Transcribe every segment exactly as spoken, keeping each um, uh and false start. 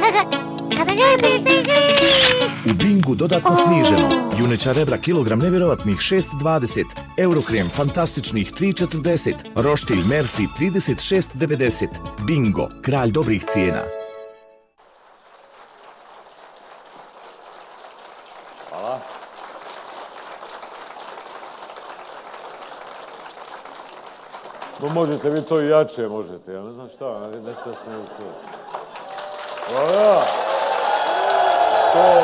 U Bingu dodatno sniženo. Juneća rebra kilogram nevjerovatnih šest dvadeset. Eurokrem fantastičnih tri četrdeset. Roštilj Merci trideset šest devedeset. Bingo, kralj dobrih cijena. Hvala. No možete vi to i jače, možete. Ja ne znam šta, nešto smo u sve. Hvala. To.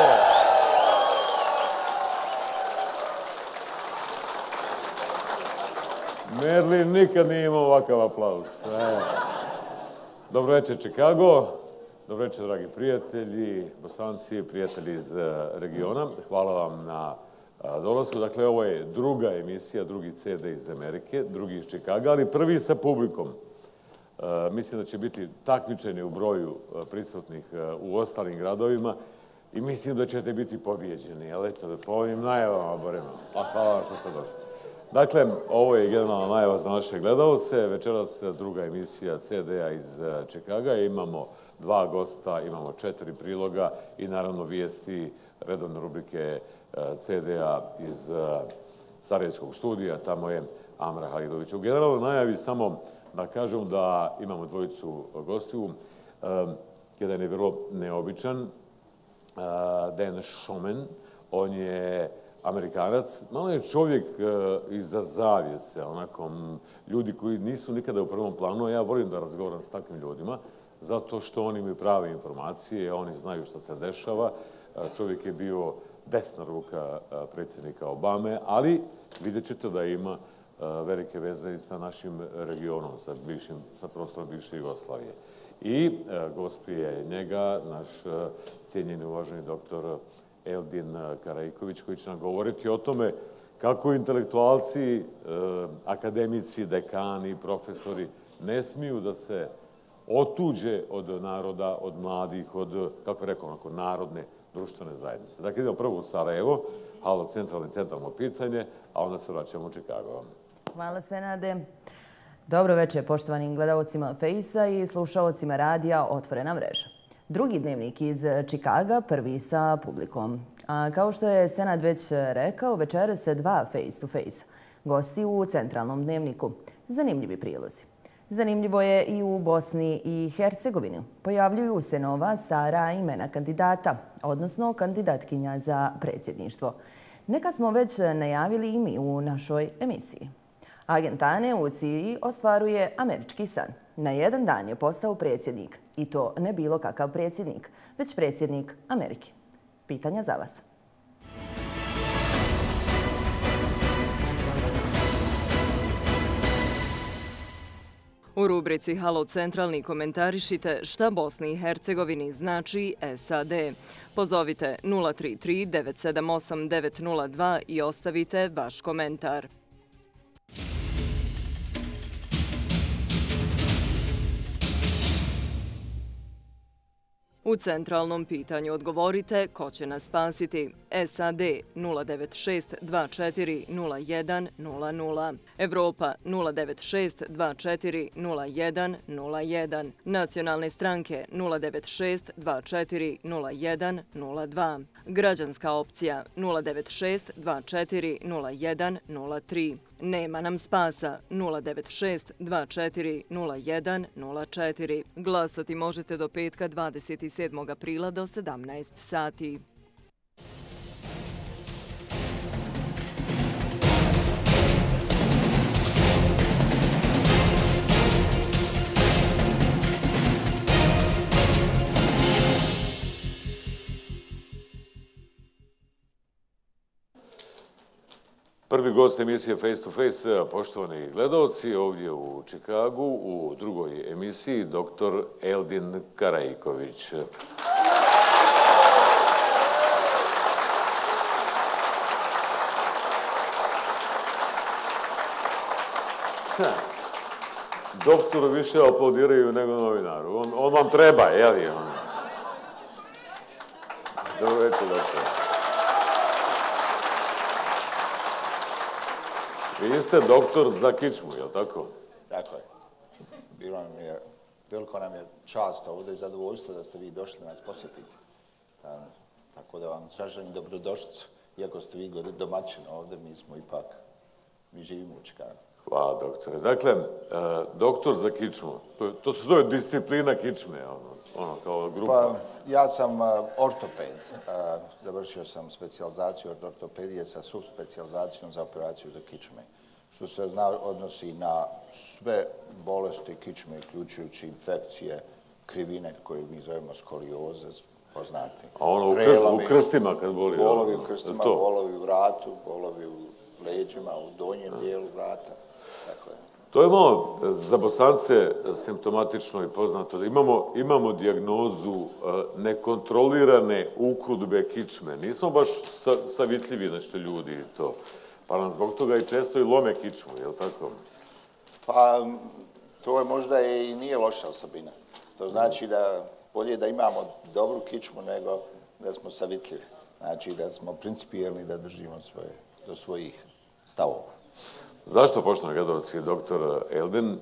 Merlin nikad nije imao ovakav aplauz. E. Dobro večer, Chicago. Dobro večer, dragi prijatelji, Bosanci, prijatelji iz regiona. Hvala vam na dolasku. Dakle, ovo je druga emisija, drugi ce de iz Amerike, drugi iz Chicaga, ali prvi sa publikom. E, mislim da će biti takmičeni u broju prisutnih u ostalim gradovima i mislim da ćete biti pobijeđeni. Ali eto, po ovim najavama, barem. A hvala vam što ste došli. Dakle, ovo je generalna najava za naše gledalce. Večeras druga emisija ce de-a iz Chicaga. Imamo dva gosta, imamo četiri priloga i naravno vijesti redovne rubrike ce de-a iz Sarajevskog studija. Tamo je Amra Halidović. U generalnoj najavi samo da kažem da imamo dvojicu gostiju. Jedan je vrlo neobičan, Dan Schoeman. On je Amerikanac, malo je čovjek iza zavjese, onako, ljudi koji nisu nikada u prvom planu, a ja volim da razgovaram s takvim ljudima, zato što oni imaju prave informacije, oni znaju što se dešava. Čovjek je bio desna ruka predsjednika Obame, ali vidjet ćete da ima velike veze i sa našim regionom, sa, bivšim, sa prostorom bivše Jugoslavije. I gost prije njega, naš cijenjeni uvaženi doktor Eldin Karajković, koji će nam govoriti o tome kako intelektualci, akademici, dekani, profesori ne smiju da se otuđe od naroda, od mladih, od, kako je rekao, onako, narodne društvene zajednice. Dakle, idemo prvo u Sarajevo, halo, centralno i centralno pitanje, a onda se vraćamo u Chicago. Hvala, Senade. Dobro večer, poštovanim gledalcima Fejsa i slušalcima radija Otvorena mreža. Drugi dnevnik iz Chicaga, prvi sa publikom. A kao što je Senad već rekao, večeras se dva face to face gosti u centralnom dnevniku. Zanimljivi prilozi. Zanimljivo je i u Bosni i Hercegovini. Pojavljuju se nova, stara imena kandidata, odnosno kandidatkinja za predsjedništvo. Neka smo već najavili i mi u našoj emisiji. Agent Ane u Siriji ostvaruje američki san. Na jedan dan je postao predsjednik. I to ne bilo kakav predsjednik, već predsjednik Amerike. Pitanja za vas. U rubrici Halo centralni komentarišite šta Bosni i Hercegovini znači es a de. Pozovite nula tri tri devet sedam osam devet nula dva i ostavite vaš komentar. U centralnom pitanju odgovorite ko će nas spasiti. es a de nula devet šest dva četiri nula jedan nula nula. Evropa nula devet šest dva četiri nula jedan nula jedan. Nacionalne stranke nula devet šest dva četiri nula jedan nula dva. Građanska opcija nula devet šest dva četiri nula jedan nula tri. Nema nam spasa nula devet šest dva četiri nula jedan nula četiri. Glasati možete do petka dvadeset sedmog aprila do sedamnaest sati. Prvi gost emisije Face to Face, poštovani gledalci, ovdje u Chicagu, u drugoj emisiji, doktor Eldin Karajković. Doktoru više aplaudiraju nego novinaru. On, on vam treba, jel je? Dobro večer, doktor. Vi ste doktor za kičmu, je li tako? Tako je. Bilo mi je veliko nam je čast ovdje i zadovoljstvo da ste vi došli nas posjetiti. Tako da vam želim dobrodošlicu. Iako ste vi domaćini ovdje, mi smo ipak, mi živimo u Čikagu. Hvala, doktore. Dakle, doktor za kičmu, to se zove disciplina kičme, ono, kao grupa. Pa, ja sam ortoped. Završio sam specijalizaciju od ortopedije sa subspecijalizacijom za operaciju za kičme. Što se odnosi na sve bolesti kičme, uključujući infekcije, krivine koje mi zovemo skolioze, poznati. A ono u krstima kad boli? Bolovi u krstima, bolovi u vratu, bolovi u leđima, u donjem dijelu vrata. To je malo za Bosance simptomatično i poznato da imamo, imamo dijagnozu nekontrolirane ukudbe kičme. Nismo baš savitljivi nešto ljudi to. Pa nam zbog toga i često i lome kičmu, je li tako? Pa to je možda i nije loša osobina. To znači da bolje da imamo dobru kičmu nego da smo savitljivi. Znači da smo principijelni, da držimo svoje, do svojih stavova. Zašto, poštovani gledalci, doktor Elden,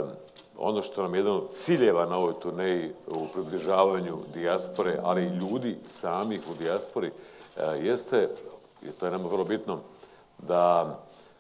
ono što nam je jedan od ciljeva na ovoj turneji u približavanju dijaspore, ali i ljudi samih u dijaspori, jeste, i to je nama vrlo bitno, da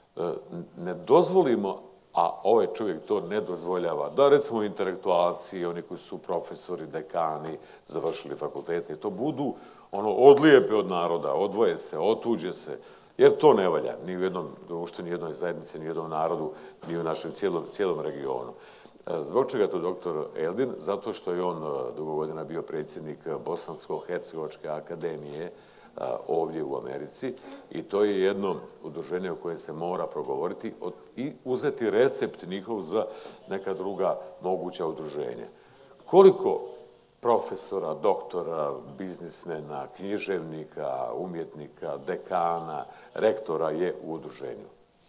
ne dozvolimo, a ovaj čovjek to ne dozvoljava, da recimo intelektualci, oni koji su profesori, dekani, završili fakultete, to budu ono odlijepe od naroda, odvoje se, otuđe se, jer to ne valja ni u jednom društvu, ni u jednoj zajednici, ni u jednom narodu, ni u našem cijelom, cijelom regionu. Zbog čega to doktor Eldin? Zato što je on dugo godina bio predsjednik Bosansko-Hercegovačke akademije ovdje u Americi i to je jedno udruženje o kojem se mora progovoriti i uzeti recept njihov za neka druga moguća udruženja. Koliko profesora, doktora, biznismena, književnika, umjetnika, dekana, rektora je u udruženju?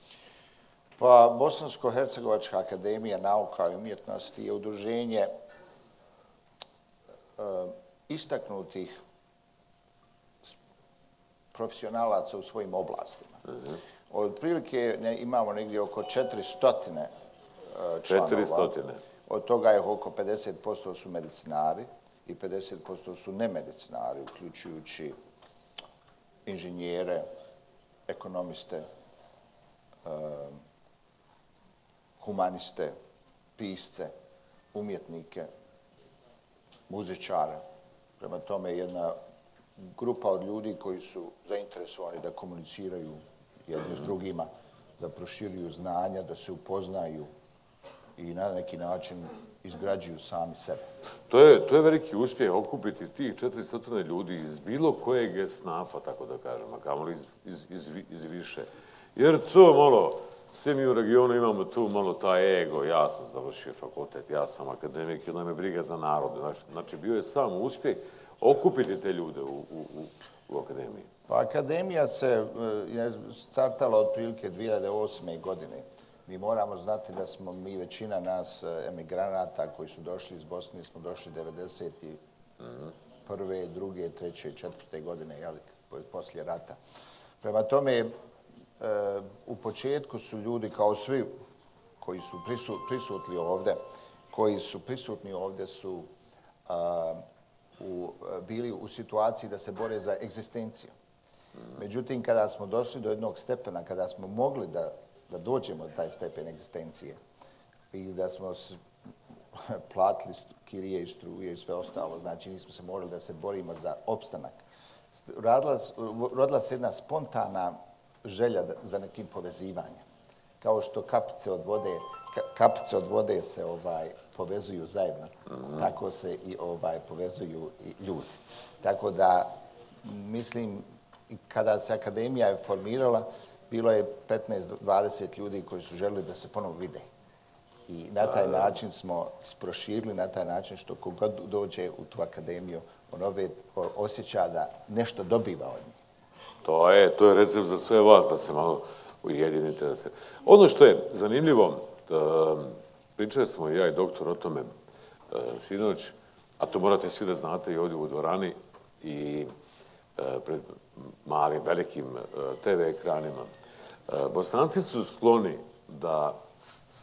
Pa, Bosansko-Hercegovačka akademija nauka i umjetnosti je udruženje istaknutih profesionalaca u svojim oblastima. Otprilike imamo negdje oko četiristo članova. četiristo. Od toga je oko pedeset posto su medicinari i pedeset posto su nemedicinari, uključujući inženjere, ekonomiste, humaniste, pisce, umjetnike, muzičare. Prema tome jedna grupa od ljudi koji su zainteresovani da komuniciraju jedni s drugima, da proširuju znanja, da se upoznaju i na neki način izgrađuju sami sebe. To je, to je veliki uspjeh okupiti tih četiristo ljudi iz bilo kojeg snafa, tako da kažem, a kamoli iz, iz, iz, iz više. Jer to malo, svi mi u regionu imamo tu malo taj ego, ja sam završio fakultet, ja sam akademik i onda me briga za narod. Znači, bio je samo uspjeh okupiti te ljude u, u, u akademiji. Pa akademija se je startala otprilike dvije hiljade osme. godine. Mi moramo znati da smo mi, većina nas emigranata koji su došli iz Bosne, smo došli devedeset prve, druge, treće, četvrte godine, jel, poslije rata. Prema tome, u početku su ljudi, kao svi koji su prisutni ovdje, koji su prisutni ovdje su u, bili u situaciji da se bore za egzistenciju. Međutim, kada smo došli do jednog stepena, kada smo mogli da, da dođemo do taj stepen egzistencije i da smo platili kirije i struje i sve ostalo, znači nismo se morali da se borimo za opstanak, rodila, rodila se jedna spontana želja za nekim povezivanjem. Kao što kapice od vode, kapice od vode se ovaj, povezuju zajedno, mm-hmm. tako se i ovaj, povezuju i ljudi. Tako da, mislim, kada se akademija je formirala, bilo je petnaest do dvadeset ljudi koji su želeli da se ponovo vide. I na taj način smo proširili, na taj način što kogod dođe u tu akademiju, on opet osjeća da nešto dobiva od njih. To je, to je recept za sve vas, da se malo ujedinite. Ono što je zanimljivo, pričali smo i ja i doktor o tome sinoć, a to morate svi da znate i ovdje u dvorani i pred malim, velikim te ve ekranima. Bosanci su skloni da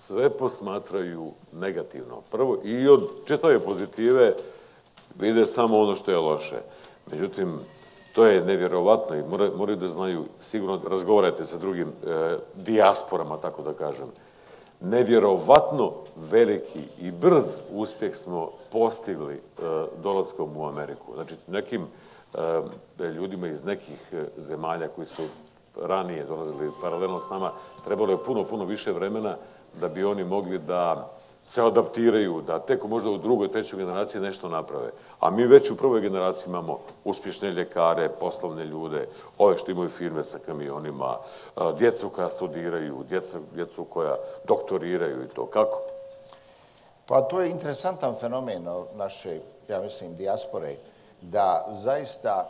sve posmatraju negativno. Prvo, i od čitave pozitive vide samo ono što je loše. Međutim, to je nevjerovatno i moraju da znaju, sigurno razgovarajte sa drugim dijasporama, tako da kažem. Nevjerovatno veliki i brz uspjeh smo postigli dolaskom u Ameriku. Znači, nekim ljudima iz nekih zemalja koji su ranije dolazili paralelno s nama, trebalo je puno, puno više vremena da bi oni mogli da se adaptiraju, da tek možda u drugoj, trećoj generaciji nešto naprave. A mi već u prvoj generaciji imamo uspješne ljekare, poslovne ljude, ove što imaju firme sa kamionima, djecu koja studiraju, djecu koja doktoriraju i to. Kako? Pa to je interesantan fenomen naše, ja mislim, dijaspore, da zaista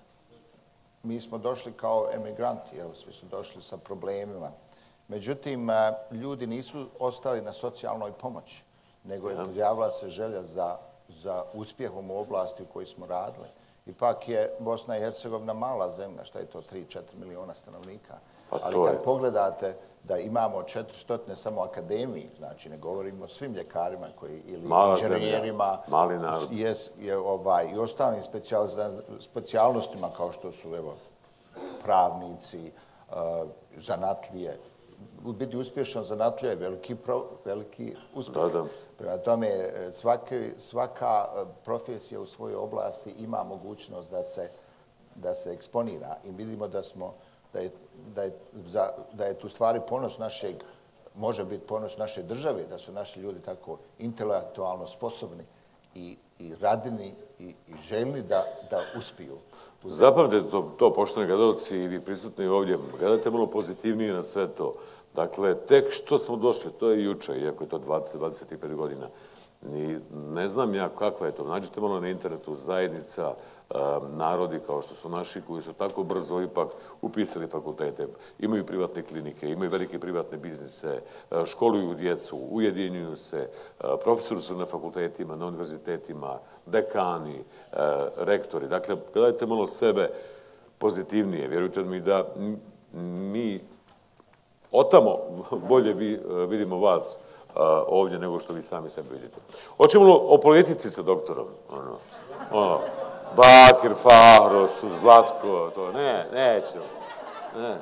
mi smo došli kao emigranti, jer svi su došli sa problemima. Međutim, ljudi nisu ostali na socijalnoj pomoći, nego je pojavila se želja za, za uspjehom u oblasti u kojoj smo radili. Ipak je Bosna i Hercegovina mala zemlja, šta je to, tri do četiri miliona stanovnika. Pa ali kad je. pogledate da imamo četiristo samo akademiji, znači ne govorimo o svim ljekarima koji, ili inženjerima je, je, ovaj, i ostalim specijalnostima kao što su evo, pravnici, uh, zanatlije. Biti uspješan zanatlija je veliki, pro, veliki uspjeh. Da, da. Prema tome, svaki, svaka profesija u svojoj oblasti ima mogućnost da se, da se eksponira i vidimo da smo da je, da je, za, da je tu stvari ponos našeg, može biti ponos naše države, da su naši ljudi tako intelektualno sposobni i, i radini i, i željni da, da uspiju. Zapamtite to, to poštovani gledalci i vi prisutni ovdje, gledajte malo pozitivnije na sve to. Dakle, tek što smo došli, to je juče, iako je to dvadeset do dvadeset pet godina. Ni, ne znam ja kakva je to. Nađite malo na internetu zajednica, narodi kao što su naši koji su tako brzo ipak upisali fakultete, imaju privatne klinike, imaju velike privatne biznise, školuju djecu, ujedinjuju se, profesori su na fakultetima, na univerzitetima, dekani, rektori. Dakle, gledajte malo sebe pozitivnije. Vjerujte mi da mi otamo bolje vidimo vas ovdje nego što vi sami sebe vidite. Hoćemo o politici sa doktorom? Ono, ono. Bakir, Fahro, Zlatko, to ne, nećemo. Ne.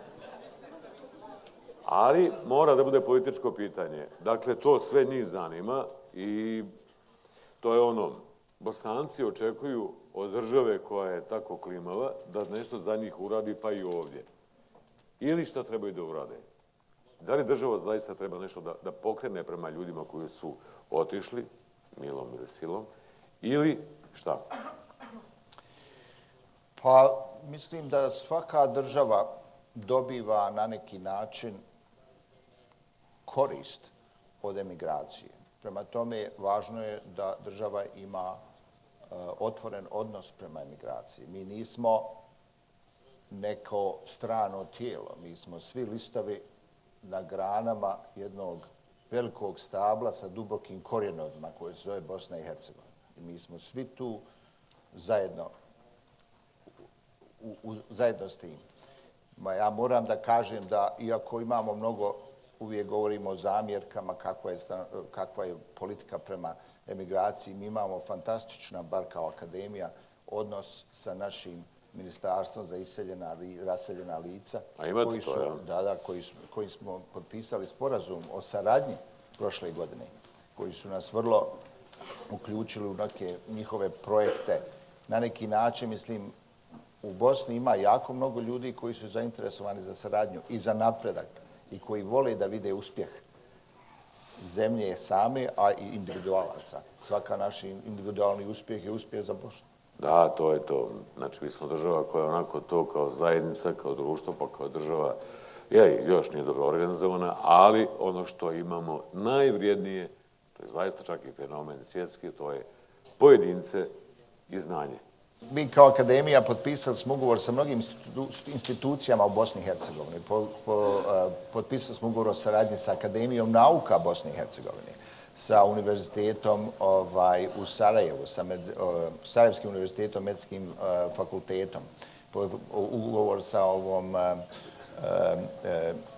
Ali mora da bude političko pitanje. Dakle, to sve njih zanima i to je ono, Bosanci očekuju od države koja je tako klimava da nešto za njih uradi pa i ovdje. Ili šta trebaju da urade. Da li država zaista treba nešto da, da pokrene prema ljudima koji su otišli, milom ili silom, ili šta? Pa, mislim da svaka država dobiva na neki način korist od emigracije. Prema tome, važno je da država ima uh, otvoren odnos prema emigraciji. Mi nismo neko strano tijelo. Mi smo svi listovi na granama jednog velikog stabla sa dubokim korijenovima koje se zove Bosna i Hercegovina. I mi smo svi tu zajedno U, u, zajedno s tim. Ma ja moram da kažem da, iako imamo mnogo, uvijek govorimo o zamjerkama, kakva je, kakva je politika prema emigraciji, mi imamo fantastična, bar kao akademija, odnos sa našim ministarstvom za iseljena i raseljena lica, koji su, to, ja. da, da, koji, koji smo potpisali sporazum o saradnji prošle godine, koji su nas vrlo uključili u neke njihove projekte. Na neki način, mislim, u Bosni ima jako mnogo ljudi koji su zainteresovani za saradnju i za napredak i koji vole da vide uspjeh zemlje same, a i individualaca. Svaka naš individualni uspjeh je uspjeh za Bosnu. Da, to je to. Znači, mi smo država koja je onako to kao zajednica, kao društvo, pa kao država, je, još nije dobro organizovana, ali ono što imamo najvrijednije, to je zaista čak i fenomen svjetski, to je pojedince i znanje. Mi kao akademija potpisali smo ugovor sa mnogim institucijama u Bosni i Hercegovini. Po, po, uh, potpisali smo ugovor o saradnji sa Akademijom nauka Bosne i Hercegovine, sa univerzitetom ovaj, u Sarajevu, sa med, uh, Sarajevskim univerzitetom, medicinskim uh, fakultetom, po, ugovor sa ovom uh, uh,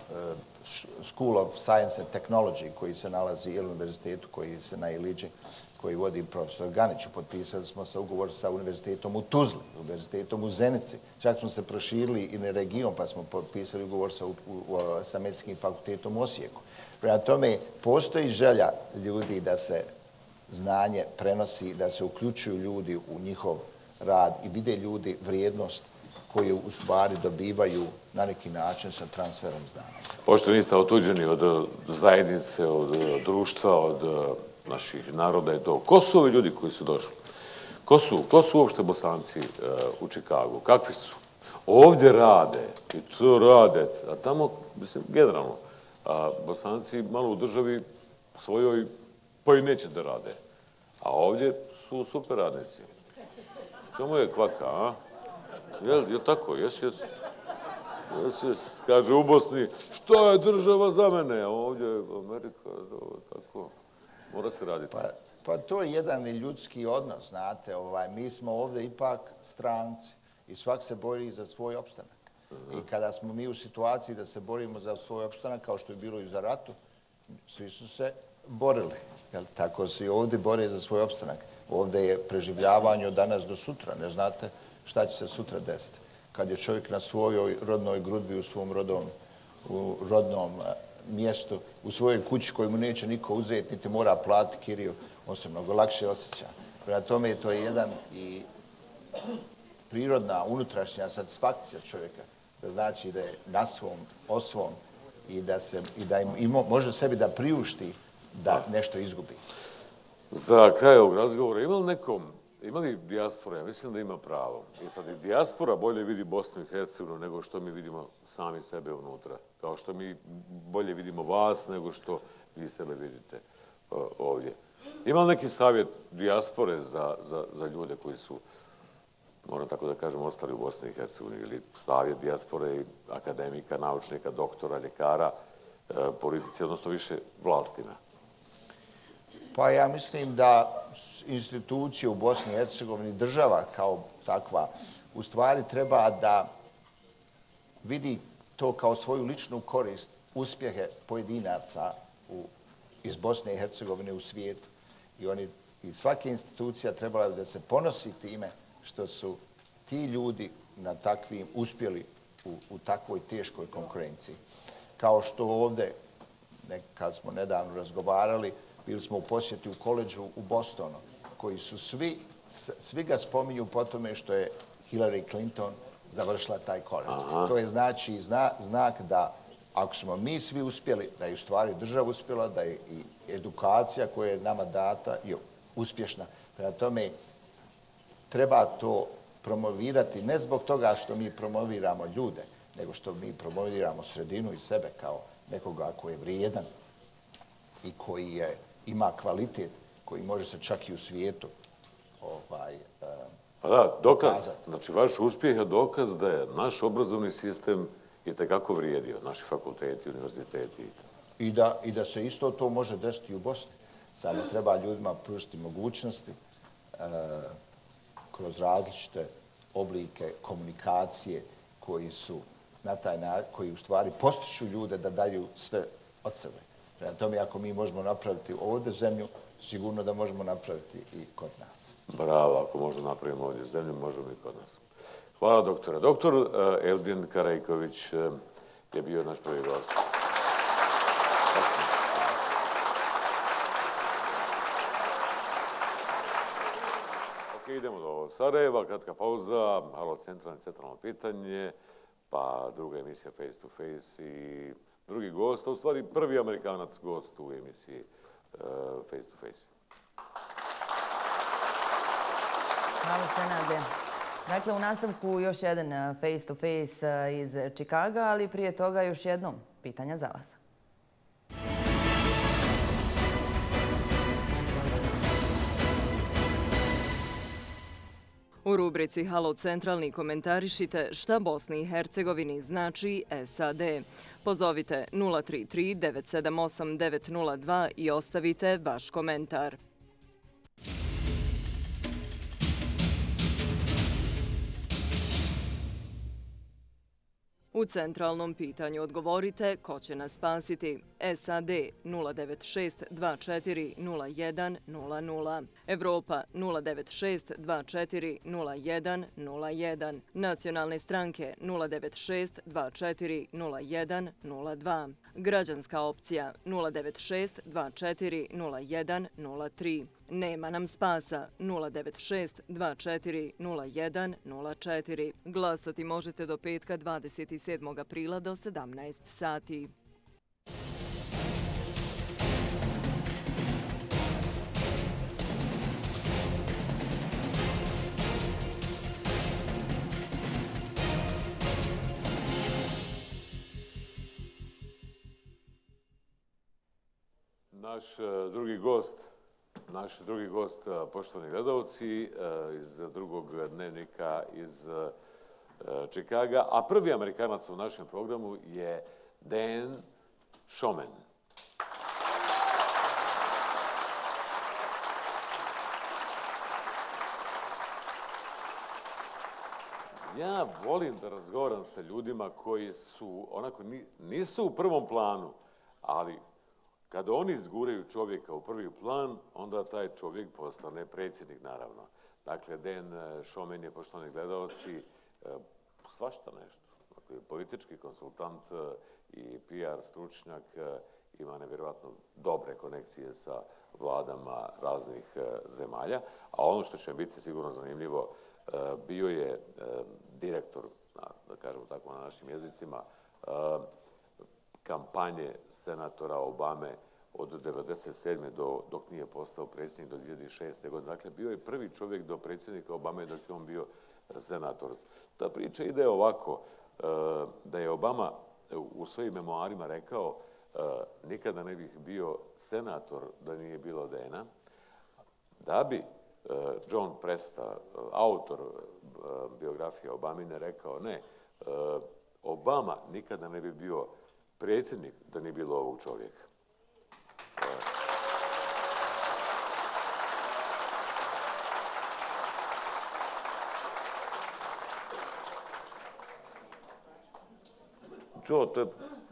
School of Science and Technology koji se nalazi ili univerzitetu koji se na Iliđi, koji vodi profesor Ganiću. Potpisali smo se ugovor sa univerzitetom u Tuzli, univerzitetom u Zenici. Čak smo se proširili i na region pa smo potpisali ugovor sa, u, sa medicinskim fakultetom u Osijeku. Prema tome, postoji želja ljudi da se znanje prenosi, da se uključuju ljudi u njihov rad i vide ljudi vrijednost koju u stvari dobivaju na neki način sa transferom znanja. Pošto niste otuđeni od zajednice, od društva, od naših naroda i to. Ko su ovi ljudi koji su došli? Ko su, ko su uopšte Bosanci u Čikagu? Kakvi su? Ovdje rade i to rade, a tamo, mislim, generalno, a Bosanci malo u državi svojoj pa i neće da rade. A ovdje su super radnici. Čemu je kvaka, a? Jel, jel tako? Jes, jes. Jes, jes. Kaže u Bosni, što je država za mene? A ovdje je Amerika, tako. Mora se raditi. Pa, pa to je jedan ljudski odnos, znate. Ovaj, mi smo ovdje ipak stranci i svak se bori za svoj opstanak. I kada smo mi u situaciji da se borimo za svoj opstanak, kao što je bilo i za ratu, svi su se borili. Jel, tako se i ovdje bore za svoj opstanak. Ovdje je preživljavanje od danas do sutra. Ne znate šta će se sutra desiti. Kad je čovjek na svojoj rodnoj grudbi, u svom rodom, u rodnom mjestu, u svojoj kući koju mu neće niko uzeti, niti mora platiti kiriju, on se mnogo lakše osjeća. Prema tome to je jedan i prirodna, unutrašnja satisfakcija čovjeka, da znači da je na svom, o svom i da, se, i da im, i može sebi da priušti da nešto izgubi. Za kraj ovog razgovora, ima li nekom, ima li dijaspora? Ja mislim da ima pravo. I sad i dijaspora bolje vidi Bosnu i Hercegovinu nego što mi vidimo sami sebe unutra. Kao što mi bolje vidimo vas nego što vi sebe vidite uh, ovdje. Ima li neki savjet dijaspore za, za, za ljude koji su, moram tako da kažem, ostali u Bosni i Hercegovini, ili savjet dijaspore i akademika, naučnika, doktora, ljekara, uh, politici, odnosno više vlastima? Pa ja mislim da institucije u Bosni i Hercegovini, država kao takva, u stvari treba da vidi to kao svoju ličnu korist, uspjehe pojedinaca u, iz Bosne i Hercegovine u svijetu. I, oni, i svaka institucija trebala da se ponosi time što su ti ljudi na takvim uspjeli u, u takvoj teškoj konkurenciji. Kao što ovdje, kad smo nedavno razgovarali, bili smo u posjeti u koledžu u Bostonu, koji su svi, svi ga spominju po tome što je Hillary Clinton završila taj koledž. To je znači zna, znak da ako smo mi svi uspjeli, da je u stvari država uspjela, da je i edukacija koja je nama data je uspješna. Prema tome, treba to promovirati ne zbog toga što mi promoviramo ljude, nego što mi promoviramo sredinu i sebe kao nekoga koji je vrijedan i koji je, ima kvalitet, koji može se čak i u svijetu ovaj, uh, pa da, dokaz. Pokazati. Znači, vaš uspjeh je dokaz da je naš obrazovni sistem itekako vrijedio, naši fakulteti, univerziteti. I da, I da se isto to može desiti u Bosni. Samo treba ljudima pružiti mogućnosti uh, kroz različite oblike komunikacije koji su na taj način, koji u stvari postiču ljude da daju sve od sebe. Prema tome, ako mi možemo napraviti ovdje zemlju, sigurno da možemo napraviti i kod nas. Bravo, ako možemo napraviti ovdje zemlju, možemo i kod nas. Hvala, doktore. Doktor uh, Eldin Karajković uh, je bio naš prvi gost. Ok, idemo do Sarajeva, kratka pauza, Halo centralno, centralno pitanje, pa druga emisija Face to Face i drugi gost, a u stvari prvi Amerikanac gost u emisiji uh, Face to Face. Hvala Senade. Dakle, u nastavku još jedan Face to Face iz Čikaga, ali prije toga još jednom pitanja za vas. U rubrici Halo centralni komentarišite šta Bosni i Hercegovini znači S A D. Pozovite nula tri tri devet sedam osam devet nula dva i ostavite vaš komentar. U centralnom pitanju odgovorite ko će nas spasiti. S A D nula devet šest dva četiri nula jedan nula nula. Evropa nula devet šest dva četiri nula jedan nula jedan. Nacionalne stranke nula devet šest dva četiri nula jedan nula dva. Građanska opcija nula devet šest dva četiri nula jedan nula tri. Nema nam spasa nula devet šest dva četiri nula jedan nula četiri. Glasati možete do petka dvadeset sedmog aprila do sedamnaest sati. Naš drugi gost, naš drugi gost, poštovani gledalci, iz drugog dnevnika iz Čikaga, a prvi Amerikanac u našem programu je Dan Schoeman. Ja volim da razgovaram sa ljudima koji su, onako, nisu u prvom planu, ali kada oni izguraju čovjeka u prvi plan, onda taj čovjek postane predsjednik, naravno. Dakle, Dan Schoeman je, poštovani gledalci, svašta nešto. Dakle, politički konsultant i P R stručnjak, ima nevjerojatno dobre konekcije sa vladama raznih zemalja. A ono što će biti sigurno zanimljivo, bio je direktor, da kažemo tako na našim jezicima, kampanje senatora Obame od devedeset sedme do, dok nije postao predsjednik do dvije hiljade šeste. godine. Dakle, bio je prvi čovjek do predsjednika Obame dok je on bio senator. Ta priča ide ovako, da je Obama u svojim memoarima rekao nikada ne bih bio senator da nije bilo Dana, da bi John Presta, autor biografije Obamine, rekao ne, Obama nikada ne bi bio predsjednik da nije bilo ovog čovjeka. Joe, to je,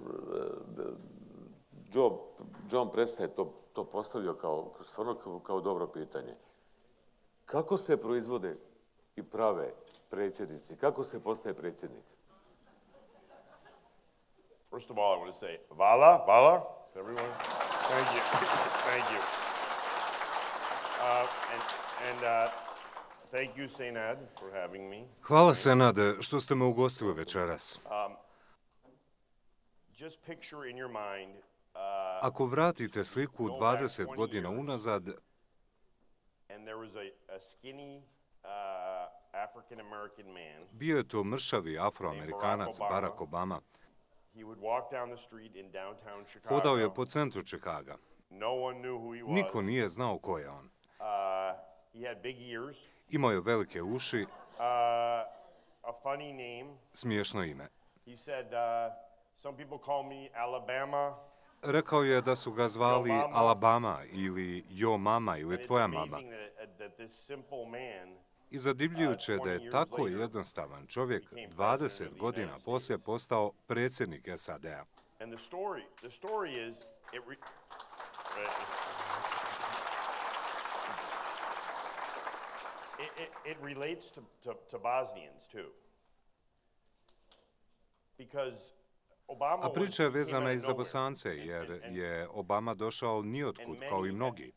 Joe, John Presta je to, to postavio kao, stvarno kao, kao dobro pitanje. Kako se proizvode i prave predsjednici? Kako se postaje predsjednik? First of all, I want to say, Vala, Vala, everyone. Thank you. Thank you. Uh, and and uh, thank you, Senad, for having me. Hvala, Senad, što ste me ugostili večeras. Um, just picture in your mind, uh, Ako vratite sliku dvadeset godina unazad, and there was a, a skinny uh, African-American man. Bio je to mršavi afroamerikanac Barack Obama. He would walk down the street in downtown Chicago. Hodao je po centru Čikaga. No one knew who he was. Niko nije znao ko je on. Uh, he had big ears. Imao je velike uši. Uh, a funny name. Smiješno ime. He said, uh, some people call me Alabama. Rekao je da su ga zvali Alabama ili Jo mama ili tvoja mama. I zadivljujuće je da je tako jednostavan čovjek dvadeset godina poslije postao predsjednik S A D-a. It relates to, to, to Bosnians too. Because A priča je vezana i za Bosance, jer je Obama došao nijotkud, kao i mnogi.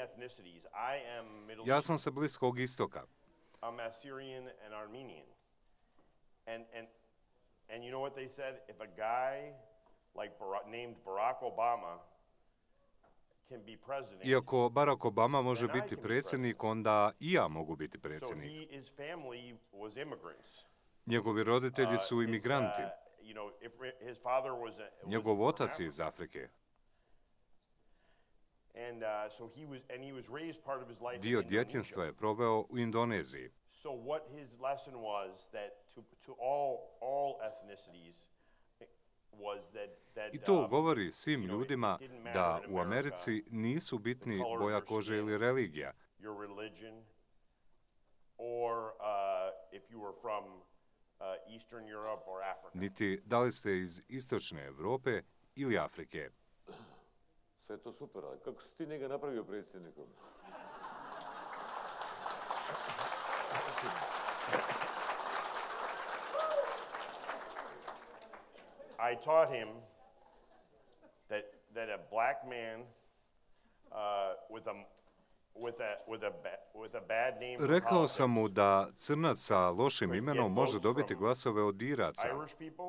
Ja sam sa Bliskog istoka. Iako Barack Obama može biti predsjednik, onda i ja mogu biti predsjednik. Njegovi roditelji su imigranti. Njegov otac je iz Afrike. Dio djetinjstva je proveo u Indoneziji. I to govori svim ljudima da u Americi nisu bitni boja kože ili religija. Eastern Europe or Africa. niti da li ste iz istočne Evrope ili Afrike. Sve je to super, ali kako si ti njega napravio predsjednikom? I taught him that that a black man uh, with a with a with a ba- with a bad name for Rekao sam mu politics, da crnac sa lošim imenom može dobiti glasove od Iraca, Irish people,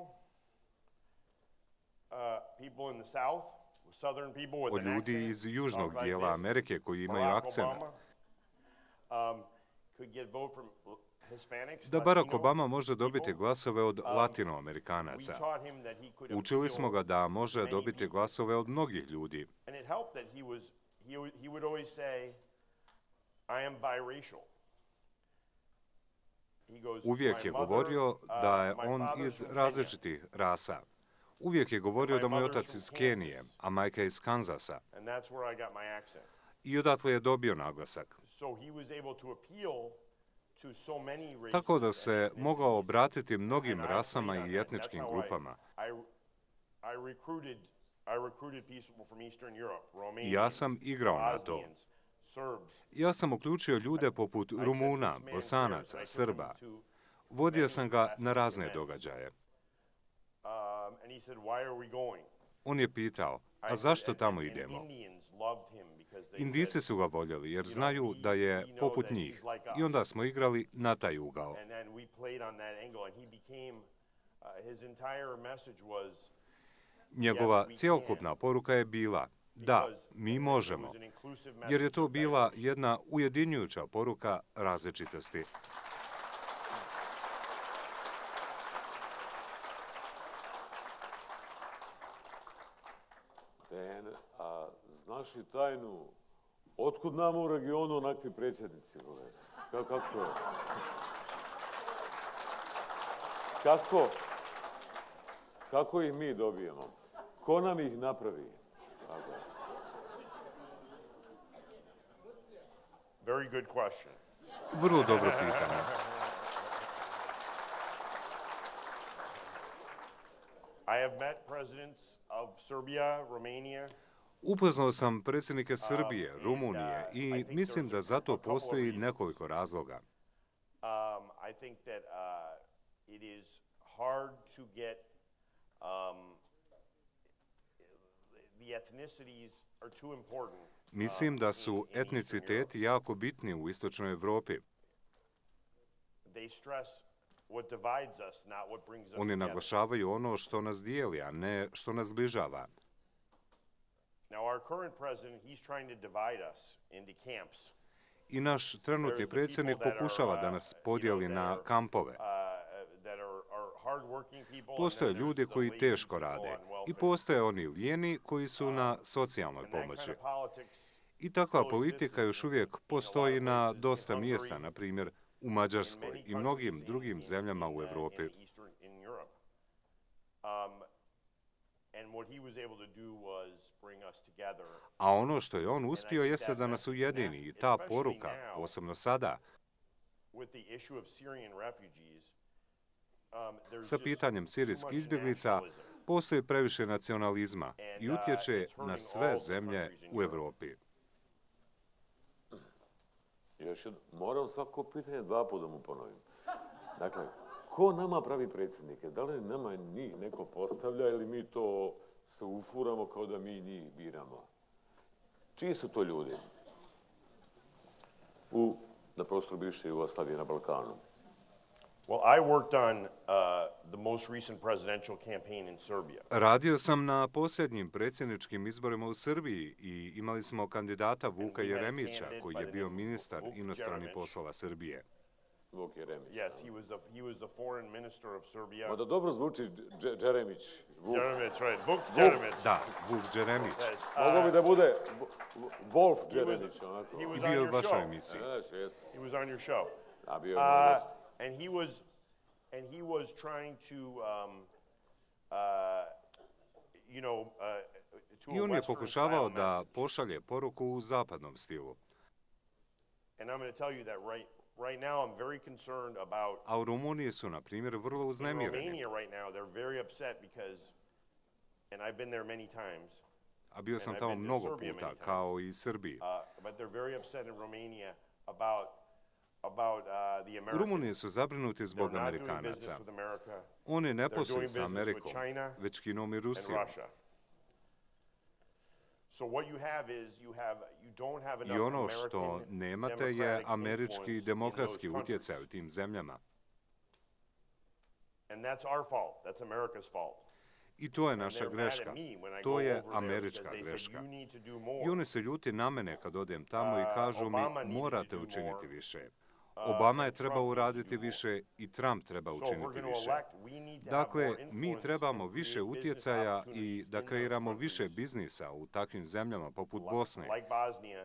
uh, people in the South, Southern people with od an ljudi accent, iz južnog talk like dijela this. Amerike koji imaju Barack akcent. Obama, um, could get vote from Hispanics, Da Barack Latino Obama može dobiti people. glasove od We latinoamerikanaca. taught him that he could Učili smo ga appeal da može many dobiti people. glasove od mnogih ljudi. And it helped that he was, he, would- he would always say, I am biracial. He goes, Uvijek "My je mother, govorio uh, da je my on father's iz from različitih rasa. Uvijek je govorio My da mu je mother's otac from iz Kenije, Kansas. a majka iz Kanzasa. Kenya." And that's where I got my accent. I odatle je dobio naglasak. So he was able to appeal to so many races Tako da and se mogao ethnicities. obratiti mnogim And I rasama played on i that. etničkim That's how I- grupama. I, I recruited, I recruited people from Eastern Europe, I ja sam Romanians, igrao na to. Bosnians, Serbs. Ja sam uključio ljude poput I sent Rumuna, this man Bosanaca, prayers, I took him Srba. to Vodio sam ga many na razne events. događaje. Um, and he said, why are we going? On je pitao, I a said, zašto and- tamo and idemo? Indians loved him because they Indici said, su ga voljeli jer know, znaju we- da je we know poput that he's njih. like I onda us. smo igrali na taj ugao. and then we played on that angle, and he became, uh, his entire message was, Njegova Yes, we cjelokupna poruka je bila, da, because mi it možemo, was an inclusive jer je message to of bila diversity. jedna ujedinjujuća poruka različitosti. Den, a znaš li tajnu, otkud nam u regionu onakvi predsjednici? Vole? Ka- Kako je? Kako? Kako ih mi dobijemo? Ko nam ih napravi? Tako je. Very good question. Vrlo dobro pitanje. I have met presidents of Serbia, Romania, Upoznao sam predsjednike Srbije, and, Rumunije uh, I i think mislim there's da a za to couple of postoji reasons. nekoliko razloga. Um, I think that uh, it is hard to get um, the ethnicities are too important. Mislim um, da in- su in Eastern etniciteti jako bitni u istočnoj Evropi. Europe. They stress what divides us, not what brings us Oni together. naglašavaju ono što nas dijeli, a ne što nas zbližava. Now, our current president, he's trying to divide us into camps. I naš trenutni There's the predsjednik people that are, pokušava da uh, nas you know, podijeli that na are, kampove. uh, that are, are hardworking people, and Postoje then ljudi there's the koji lazy teško people rade on welfare. i postoje oni lijeni koji su na socijalnoj And that pomoći. kind of politics I takva still politika exists još in- uvijek in a lot postoji of na places, in dosta Hungary, mjesta, na primjer u in Mađarskoj many i mnogim countries drugim in- zemljama in, u uh, Europi. in Eastern, in Europe. Um, and what he was able to do was bring us together. A ono što je on uspio think jeste that da nas message ujedini now, i ta especially poruka, now, posebno sada, With the issue of Syrian refugees, um, there's sa just pitanjem too sirijskih much izbjeglica, nationalism. postoji previše nacionalizma i And, uh, utječe it's hurting na all sve the zemlje countries in u Europe. Europi. Još jedno, moram svako pitanje dva puta mu ponovim. Dakle, ko nama pravi predsjednike? Da li nama njih neko postavlja ili mi to se ufuramo kao da mi njih biramo? Čiji su to ljudi? U, na prostoru bivše Jugoslavije, na Balkanu. Well, I worked on uh, the most recent presidential campaign in Serbia. Radio sam na posljednjim predsjedničkim izborima u Srbiji i imali smo kandidata Vuka we had a Jeremića, candidate koji by je the bio name of ministar Vuk inostranih Jeremić. poslova Srbije. Vuk Jeremić. Yes, he was the he was the foreign minister of Serbia. Mada dobro zvuči Dž- Džeremić. Vuk. Jeremić, right? Vuk Jeremić. Da, Vuk Jeremić. Yes, Mogao bi uh, da bude Vo- Wolf he was, Džeremić, onako. he I was bio on je u your vašoj show. emisiji. Znaš, jes. He was on your show. A bio je Uh, uh, and he was and he was trying to um, uh, you know uh, to I a on je Western pokušavao style da message. pošalje poruku u zapadnom stilu. And I'm going to tell you that right right now I'm very concerned about A u Rumuniji su, na primjer, vrlo in uznemireni. Romania right now. They're very upset because, and I've been there many times, A bio sam and I've tamo been to mnogo Serbia puta, many times. kao i Srbiji. uh, but they're very upset in Romania about about uh, the U Americans. Rumuniji su zabrinuti They're zbog not doing Amerikanaca. business with America Oni ne They're doing posluju sa business with Amerikom, China već Kinom i and Rusijom. Russia. So what you have is you have you don't have I enough ono što American nemate je democratic američki influence in demokratski those countries. utjecaj u tim zemljama. And that's our fault. That's America's fault. I to je And naša they're mad greška. at me when I To go je over there američka because they said, greška. "You need to do more." I oni se ljuti na mene kad odem tamo i Uh, kažu mi Obama needed to morate do učiniti more. više. Uh, Obama je and trebao Trump needs to uraditi do more. više i Trump treba So if we're učiniti gonna više. elect, we need to have Dakle, more mi influence trebamo and više create business utjecaja i opportunities da in those kreiramo više countries. biznisa u takvim zemljama poput Like- Bosne like Bosnia,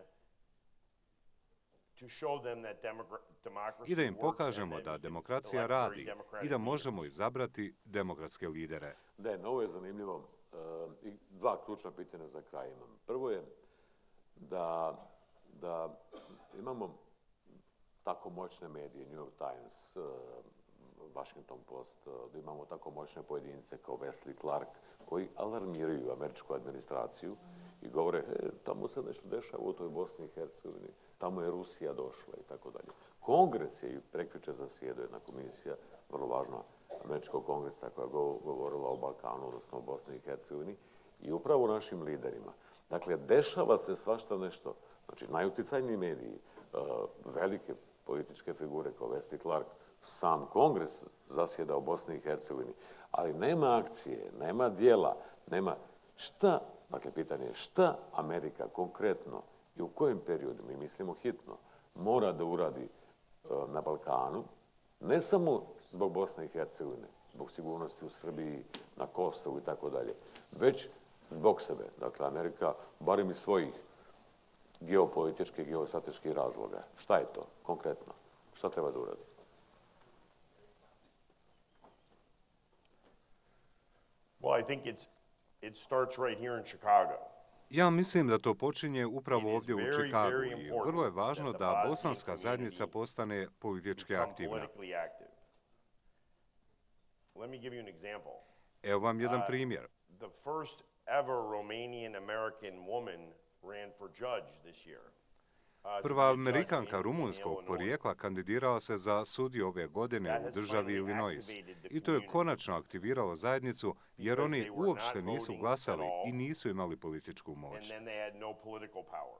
to show them that demogra- democracy i da im works and pokažemo that da we can demokracija elect very radi democratic i da leaders. možemo izabrati demokratske lidere. Da, ovo je zanimljivo. E, i dva ključna pitanja za kraj imam. Prvo je da, da imamo tako moćne medije, New York Times, e, Washington Post, e, da imamo tako moćne pojedince kao Wesley Clark, koji alarmiraju američku administraciju i govore, e, tamo se nešto dešava u toj Bosni i Hercegovini, tamo je Rusija došla i tako dalje. Kongres je i prekjuče zasjedao jedna komisija, vrlo važna, američkog kongresa koja je govorila o Balkanu, odnosno o Bosni i Hercegovini, i upravo našim liderima. Dakle, dešava se svašta nešto. Znači, najuticajniji mediji, velike političke figure kao Wesley Clark, sam kongres zasjeda u Bosni i Hercegovini, ali nema akcije, nema dijela, nema šta, dakle, pitanje je šta Amerika konkretno i u kojem periodu, mi mislimo hitno, mora da uradi na Balkanu, ne samo zbog Bosne i Hercegovine, zbog sigurnosti u Srbiji, na Kosovu i tako dalje, već zbog sebe. Dakle, Amerika, barem iz svojih geopolitičkih, geostrateških razloga. Šta je to konkretno? Šta treba da uradi? Well, I think it's, it starts right here in Chicago. Ja mislim da to počinje upravo It is ovdje u very, Čikagu very i important vrlo je važno that the da Bosnian bosanska zajednica community postane politički Become aktivna. politically active. Let me give you an example. Evo vam jedan Uh, primjer. The first ever Romanian American woman ran for judge this year. Uh, to Prva be a judge Amerikanka in- in rumunskog Illinois. porijekla kandidirala se za sudiju ove godine That u has državi finally Illinois. activated the I to je community. konačno aktiviralo zajednicu jer Because oni they were uopšte not nisu voting glasali at all. i nisu imali političku And moć. then they had no political power.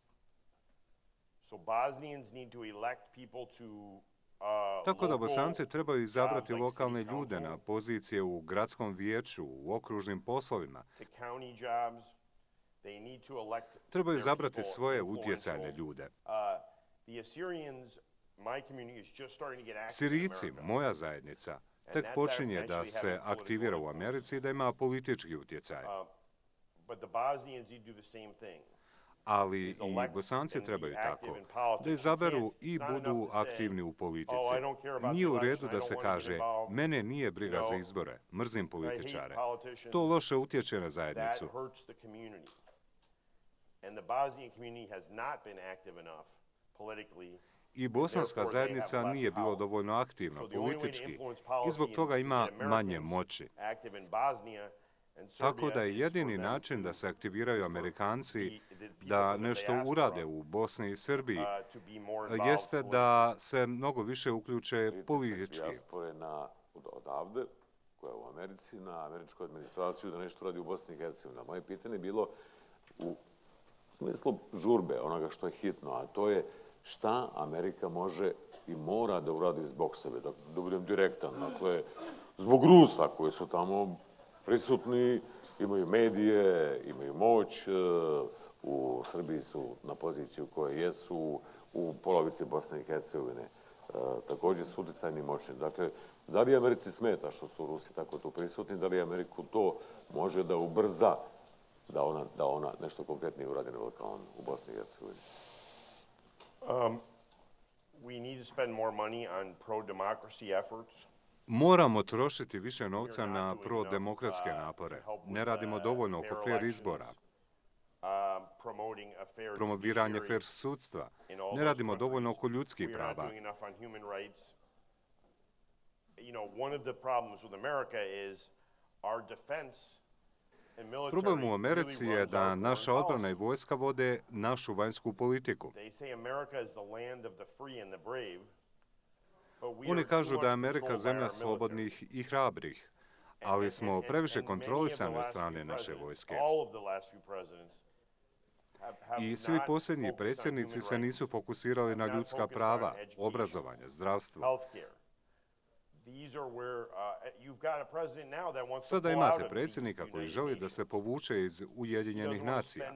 So Bosnians need to elect people to uh, Tako da local Bosanci trebaju izabrati jobs like lokalne city ljude na council, pozicije u gradskom vijeću, u okružnim poslovima. to county jobs. They need to elect Trebaju their izabrati people svoje influential. utjecajne ljude. Uh, the Assyrians, my community is just starting to get active in Sirijci, America. moja zajednica, tek that's počinje actually da having se political aktivira u influence. Americi i da ima politički utjecaj. Uh, but the Bosnians need to do the same thing. Ali is i elect Bosanci and be trebaju active tako, in politics. da You izaberu can't- i it's not budu enough to say, aktivni u politici. "Oh, I don't care about Nije the u redu election, da I don't se want to kaže, get involved. mene nije briga You za know, izbore, mrzim I političare. hate politicians." To loše utječe na That zajednicu. hurts the community. And the Bosnian community has not been active enough politically. I bosanska therefore they zajednica have less nije bilo power. dovoljno aktivna So the only way to politički influence i policy zbog and toga to ima get manje Americans moći. active in Bosnia and Serbia Tako da je is for jedini them način to- da se aktiviraju Amerikanci the- the people da from the nešto diaspora, urade u Bosni i Srbiji, uh, to be more involved jeste politically. da se mnogo više uključe Pritisak politički. dijaspore na, od- odavde, koja je u Americi, na američku administraciju da nešto radi u Bosni i Hercegovini. Moje pitanje je bilo u smislu žurbe, onoga što je hitno, a to je šta Amerika može i mora da uradi zbog sebe, da, da budem direktan. Dakle, zbog Rusa koji su tamo prisutni, imaju medije, imaju moć, e, u Srbiji su na poziciju koje jesu, u polovici Bosne i Hercegovine e, također su utjecajni i moćni. Dakle, da li Americi smeta što su Rusi tako tu prisutni, da li Ameriku to može da ubrza da ona, da ona nešto konkretnije uradi na Balkanu u Bosni i Hercegovini? Um, we need to spend more money on pro-democracy efforts. Moramo trošiti više novca na prodemokratske napore. Ne radimo dovoljno oko fair izbora. Um, promoviranje fair sudstva. Ne radimo dovoljno oko ljudskih prava. Problem u Americi je da naša odbrana i vojska vode našu vanjsku politiku. Oni kažu da je Amerika zemlja slobodnih i hrabrih, ali smo previše kontrolisani od strane naše vojske. I svi posljednji predsjednici se nisu fokusirali na ljudska prava, obrazovanje, zdravstvo. Sada imate predsjednika koji želi da se povuče iz Ujedinjenih nacija.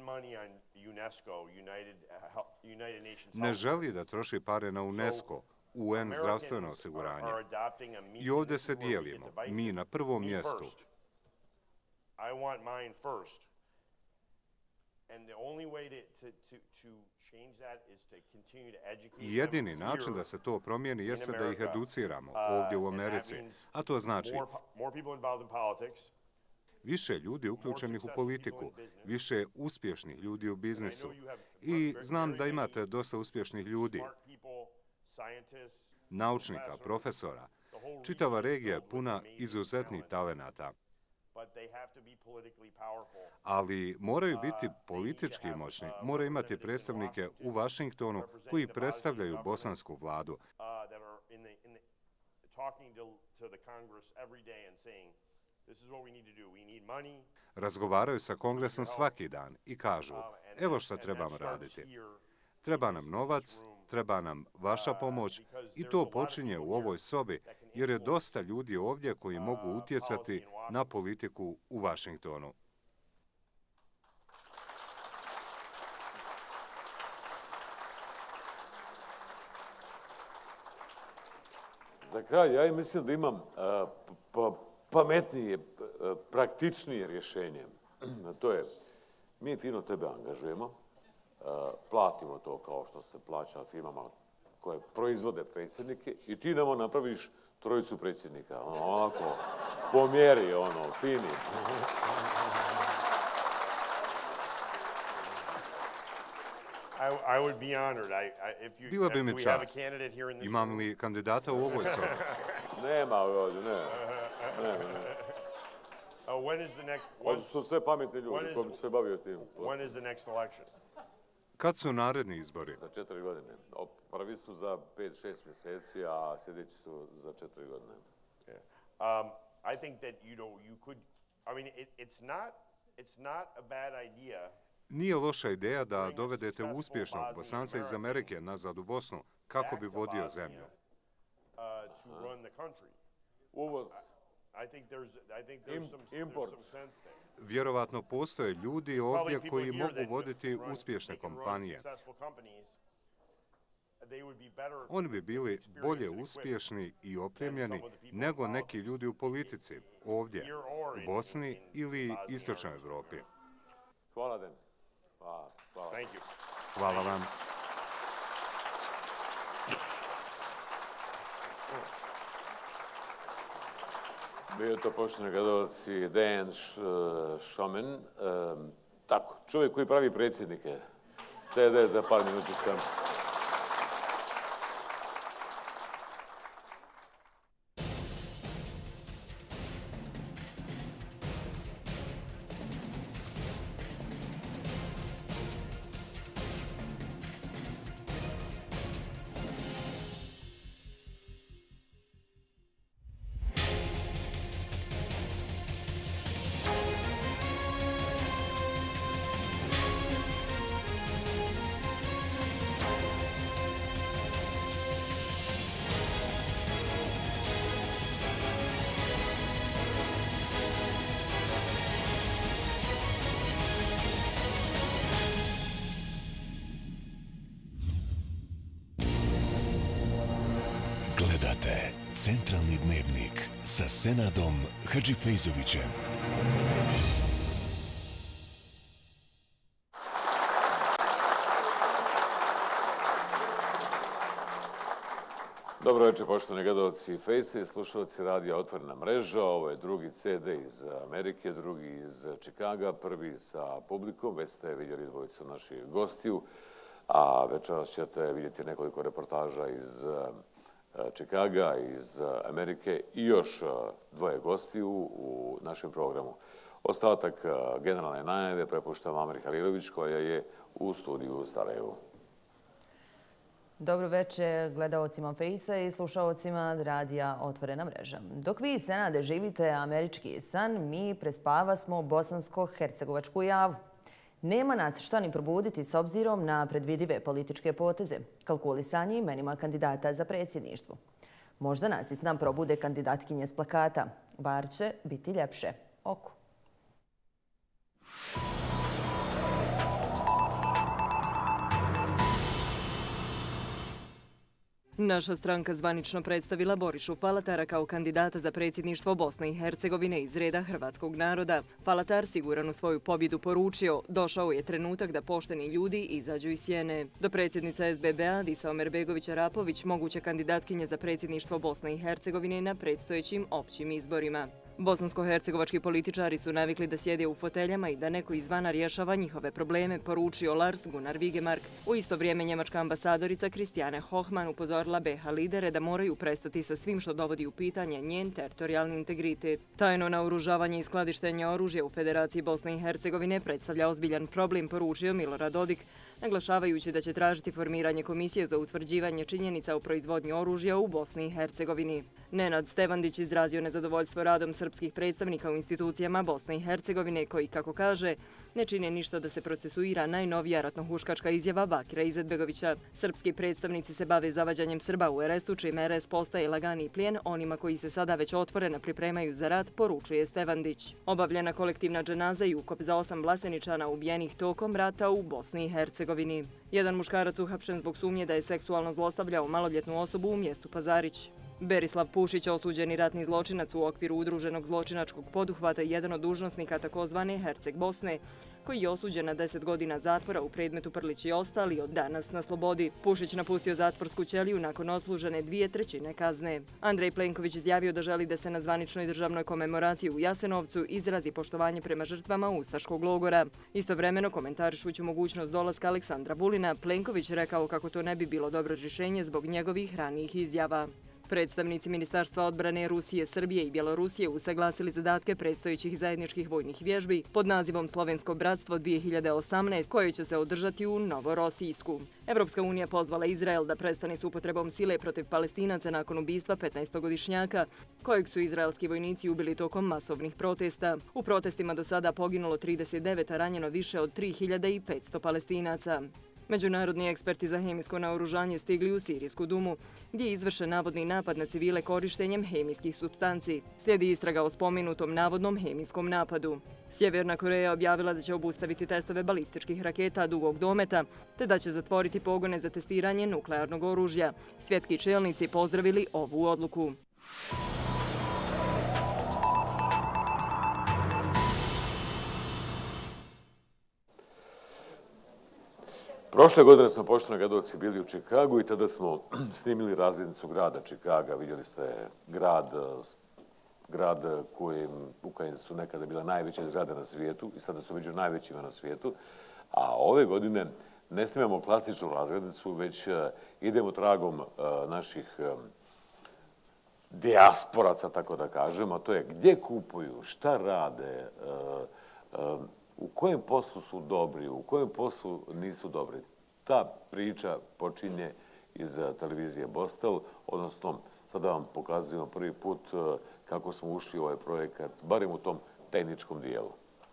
Ne želi da troši pare na UNESCO, U N zdravstveno osiguranje. I ovdje se dijelimo, mi na prvom mjestu. I jedini način da se to promijeni jeste da ih educiramo ovdje u Americi, a to znači više ljudi uključenih u politiku, više uspješnih ljudi u biznisu. I znam da imate dosta uspješnih ljudi, naučnika, profesora. Čitava regija je puna izuzetnih talenata. Ali moraju biti politički moćni, moraju imati predstavnike u Vašingtonu koji predstavljaju bosansku vladu. Razgovaraju sa kongresom svaki dan i kažu, evo što trebamo raditi. Treba nam novac, treba nam vaša pomoć i to počinje u ovoj sobi jer je dosta ljudi ovdje koji mogu utjecati na politiku u Vašingtonu. Za kraj, ja mislim da imam pametnije, praktičnije rješenje. To je, mi fino tebe angažujemo, platimo to kao što se plaća firmama koje proizvode predsjednike i ti nama napraviš trojicu predsjednika. Onako, po mjeri, ono, fini. Bila bi mi čast. Imam li kandidata u ovoj sobi? Nema ovdje, ne. Ne, ne. Ovo su sve pametni ljudi koji se bavio tim. Kad su naredni izbori? Za četiri godine. Prvi su za pet, šest mjeseci, a sljedeći su za četiri godine. Um, I think that, you know, you could, I mean, it, it's not, it's not a bad idea. Nije loša ideja da dovedete uspješnog Bosanca iz Amerike nazad u Bosnu kako bi vodio zemlju. Uvoz. Import. Vjerovatno postoje ljudi ovdje koji mogu voditi uspješne kompanije. Oni bi bili bolje uspješni i opremljeni nego neki ljudi u politici ovdje, u Bosni ili Istočnoj Evropi. Hvala, Den. Hvala. Hvala vam. Bio je to poštovani gledalci Dejan Šomen. Tako, čovjek koji pravi predsjednike. C D za par minutica. Gledate Centralni dnevnik sa Senadom Hadžifejzovićem. Dobro večer, poštovani gledalci Fejsa i slušalci radija Otvorena mreža. Ovo je drugi ce de iz Amerike, drugi iz Čikaga, prvi sa publikom. Već ste vidjeli dvojicu naših gostiju, a večeras ćete vidjeti nekoliko reportaža iz Čikaga, iz Amerike i još dvoje gostiju u našem programu. Ostatak generalne najave prepuštam Ameri Halilović, koja je u studiju u Sarajevu. Dobro večer gledaocima Fejsa i slušaocima radija Otvorena mreža. Dok vi, Senade, živite američki san, mi prespavasmo bosansko-hercegovačku javu. Nema nas šta ni probuditi s obzirom na predvidive političke poteze, kalkulisanje imenima kandidata za predsjedništvo. Možda nas i s nam probude kandidatkinje s plakata. Bar će biti ljepše oku. Naša stranka zvanično predstavila Borišu Falatara kao kandidata za predsjedništvo Bosne i Hercegovine iz reda hrvatskog naroda. Falatar, siguran u svoju pobjedu, poručio: došao je trenutak da pošteni ljudi izađu iz sjene. Do predsjednica es be be a Disa Omerbegović-Arapović, moguće kandidatkinje za predsjedništvo Bosne i Hercegovine na predstojećim općim izborima. Bosansko-hercegovački političari su navikli da sjede u foteljama i da neko izvana rješava njihove probleme, poručio Lars Gunnar Vigemark. U isto vrijeme njemačka ambasadorica Kristjane Hohman upozorila be ha lidere da moraju prestati sa svim što dovodi u pitanje njen teritorijalni integritet. Tajno naoružavanje i skladištenje oružja u Federaciji Bosne i Hercegovine predstavlja ozbiljan problem, poručio Milorad Dodik, naglašavajući da će tražiti formiranje komisije za utvrđivanje činjenica o proizvodnji oružja u Bosni i Hercegovini. Nenad Stevandić izrazio nezadovoljstvo radom srpskih predstavnika u institucijama Bosne i Hercegovine koji, kako kaže, ne čine ništa da se procesuira najnovija ratnohuškačka izjava Bakira Izetbegovića. Srpski predstavnici se bave zavađanjem Srba u er esu, čime er es postaje lagani plijen onima koji se sada već otvoreno pripremaju za rat, poručuje Stevandić. Obavljena kolektivna dženaza i ukop za osam Vlaseničana ubijenih tokom rata u Bosni i Hercegovini. Jedan muškarac uhapšen zbog sumnje da je seksualno zlostavljao maloljetnu osobu u mjestu Pazarić. Berislav Pušić, osuđeni ratni zločinac u okviru udruženog zločinačkog poduhvata i jedan od dužnosnika takozvane Herceg Bosne, koji je osuđen na deset godina zatvora u predmetu Prlić i ostali, od danas na slobodi. Pušić napustio zatvorsku ćeliju nakon odslužene dvije trećine kazne. Andrej Plenković izjavio da želi da se na zvaničnoj državnoj komemoraciji u Jasenovcu izrazi poštovanje prema žrtvama ustaškog logora. Istovremeno, komentarišući mogućnost dolaska Aleksandra Vulina, Plenković rekao kako to ne bi bilo dobro rješenje zbog njegovih ranijih izjava. Predstavnici Ministarstva odbrane Rusije, Srbije i Bjelorusije usaglasili zadatke predstojećih zajedničkih vojnih vježbi pod nazivom Slovensko bratstvo dvije hiljade osamnaest, koje će se održati u Novorosijsku. Evropska unija pozvala Izrael da prestane s upotrebom sile protiv Palestinaca nakon ubistva petnaestogodišnjaka, kojeg su izraelski vojnici ubili tokom masovnih protesta. U protestima do sada poginulo trideset devet, a ranjeno više od tri hiljade petsto Palestinaca. Međunarodni eksperti za hemijsko naoružanje stigli u Sirijsku Dumu, gdje je izvršen navodni napad na civile korištenjem hemijskih supstanci. Slijedi istraga o spomenutom navodnom hemijskom napadu. Sjeverna Koreja objavila da će obustaviti testove balističkih raketa dugog dometa, te da će zatvoriti pogone za testiranje nuklearnog oružja. Svjetski čelnici pozdravili ovu odluku. Prošle godine smo, poštovani gledalci, bili u Čikagu i tada smo snimili razglednicu grada Čikaga. Vidjeli ste grad, grad u kojem su nekada bile najveće zgrade na svijetu i sada su među najvećima na svijetu. A ove godine ne snimamo klasičnu razglednicu, već idemo tragom naših dijasporaca, tako da kažem, a to je gdje kupuju, šta rade, u kojem poslu su dobri, u kojem poslu nisu dobri. Ta priča počinje iz televizije Bostel, odnosno sada vam pokazujemo prvi put kako smo ušli u ovaj projekat, barem u tom tehničkom dijelu.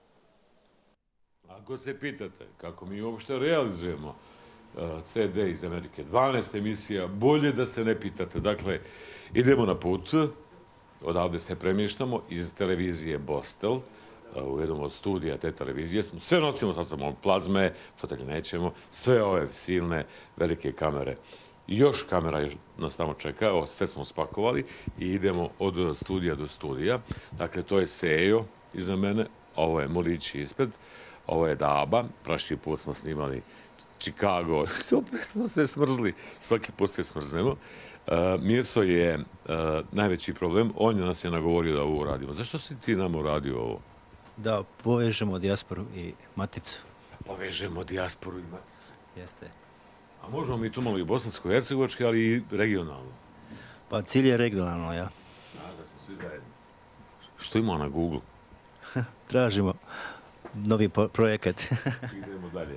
Ako se pitate kako mi uopšte realizujemo ce de iz Amerike, dvanaest emisija, bolje da se ne pitate. Dakle, idemo na put, odavde se premještamo iz televizije Bostel, u jednom od studija te televizije. Sve nosimo sa sobom, plazme, fotelje nećemo, sve ove silne, velike kamere. Još kamera nas tamo čeka, sve smo spakovali i idemo od studija do studija. Dakle, to je Sejo iza mene, ovo je Molić ispred, ovo je Daba, prošli put smo snimali Chicago. Opet smo se smrzli. Svaki put se smrznemo. Uh, Mirso je uh, najveći problem. On je nas je nagovorio da ovo radimo. Zašto si ti nam uradio ovo? Da povežemo dijasporu i maticu. Povežemo dijasporu i maticu. Jeste. A možemo mi tu malo i bosansko-hercegovački, ali i regionalno. Pa cilj je regionalno, ja. Da, da smo svi zajedno. Što ima na Google? Tražimo novi projekat. Idemo dalje.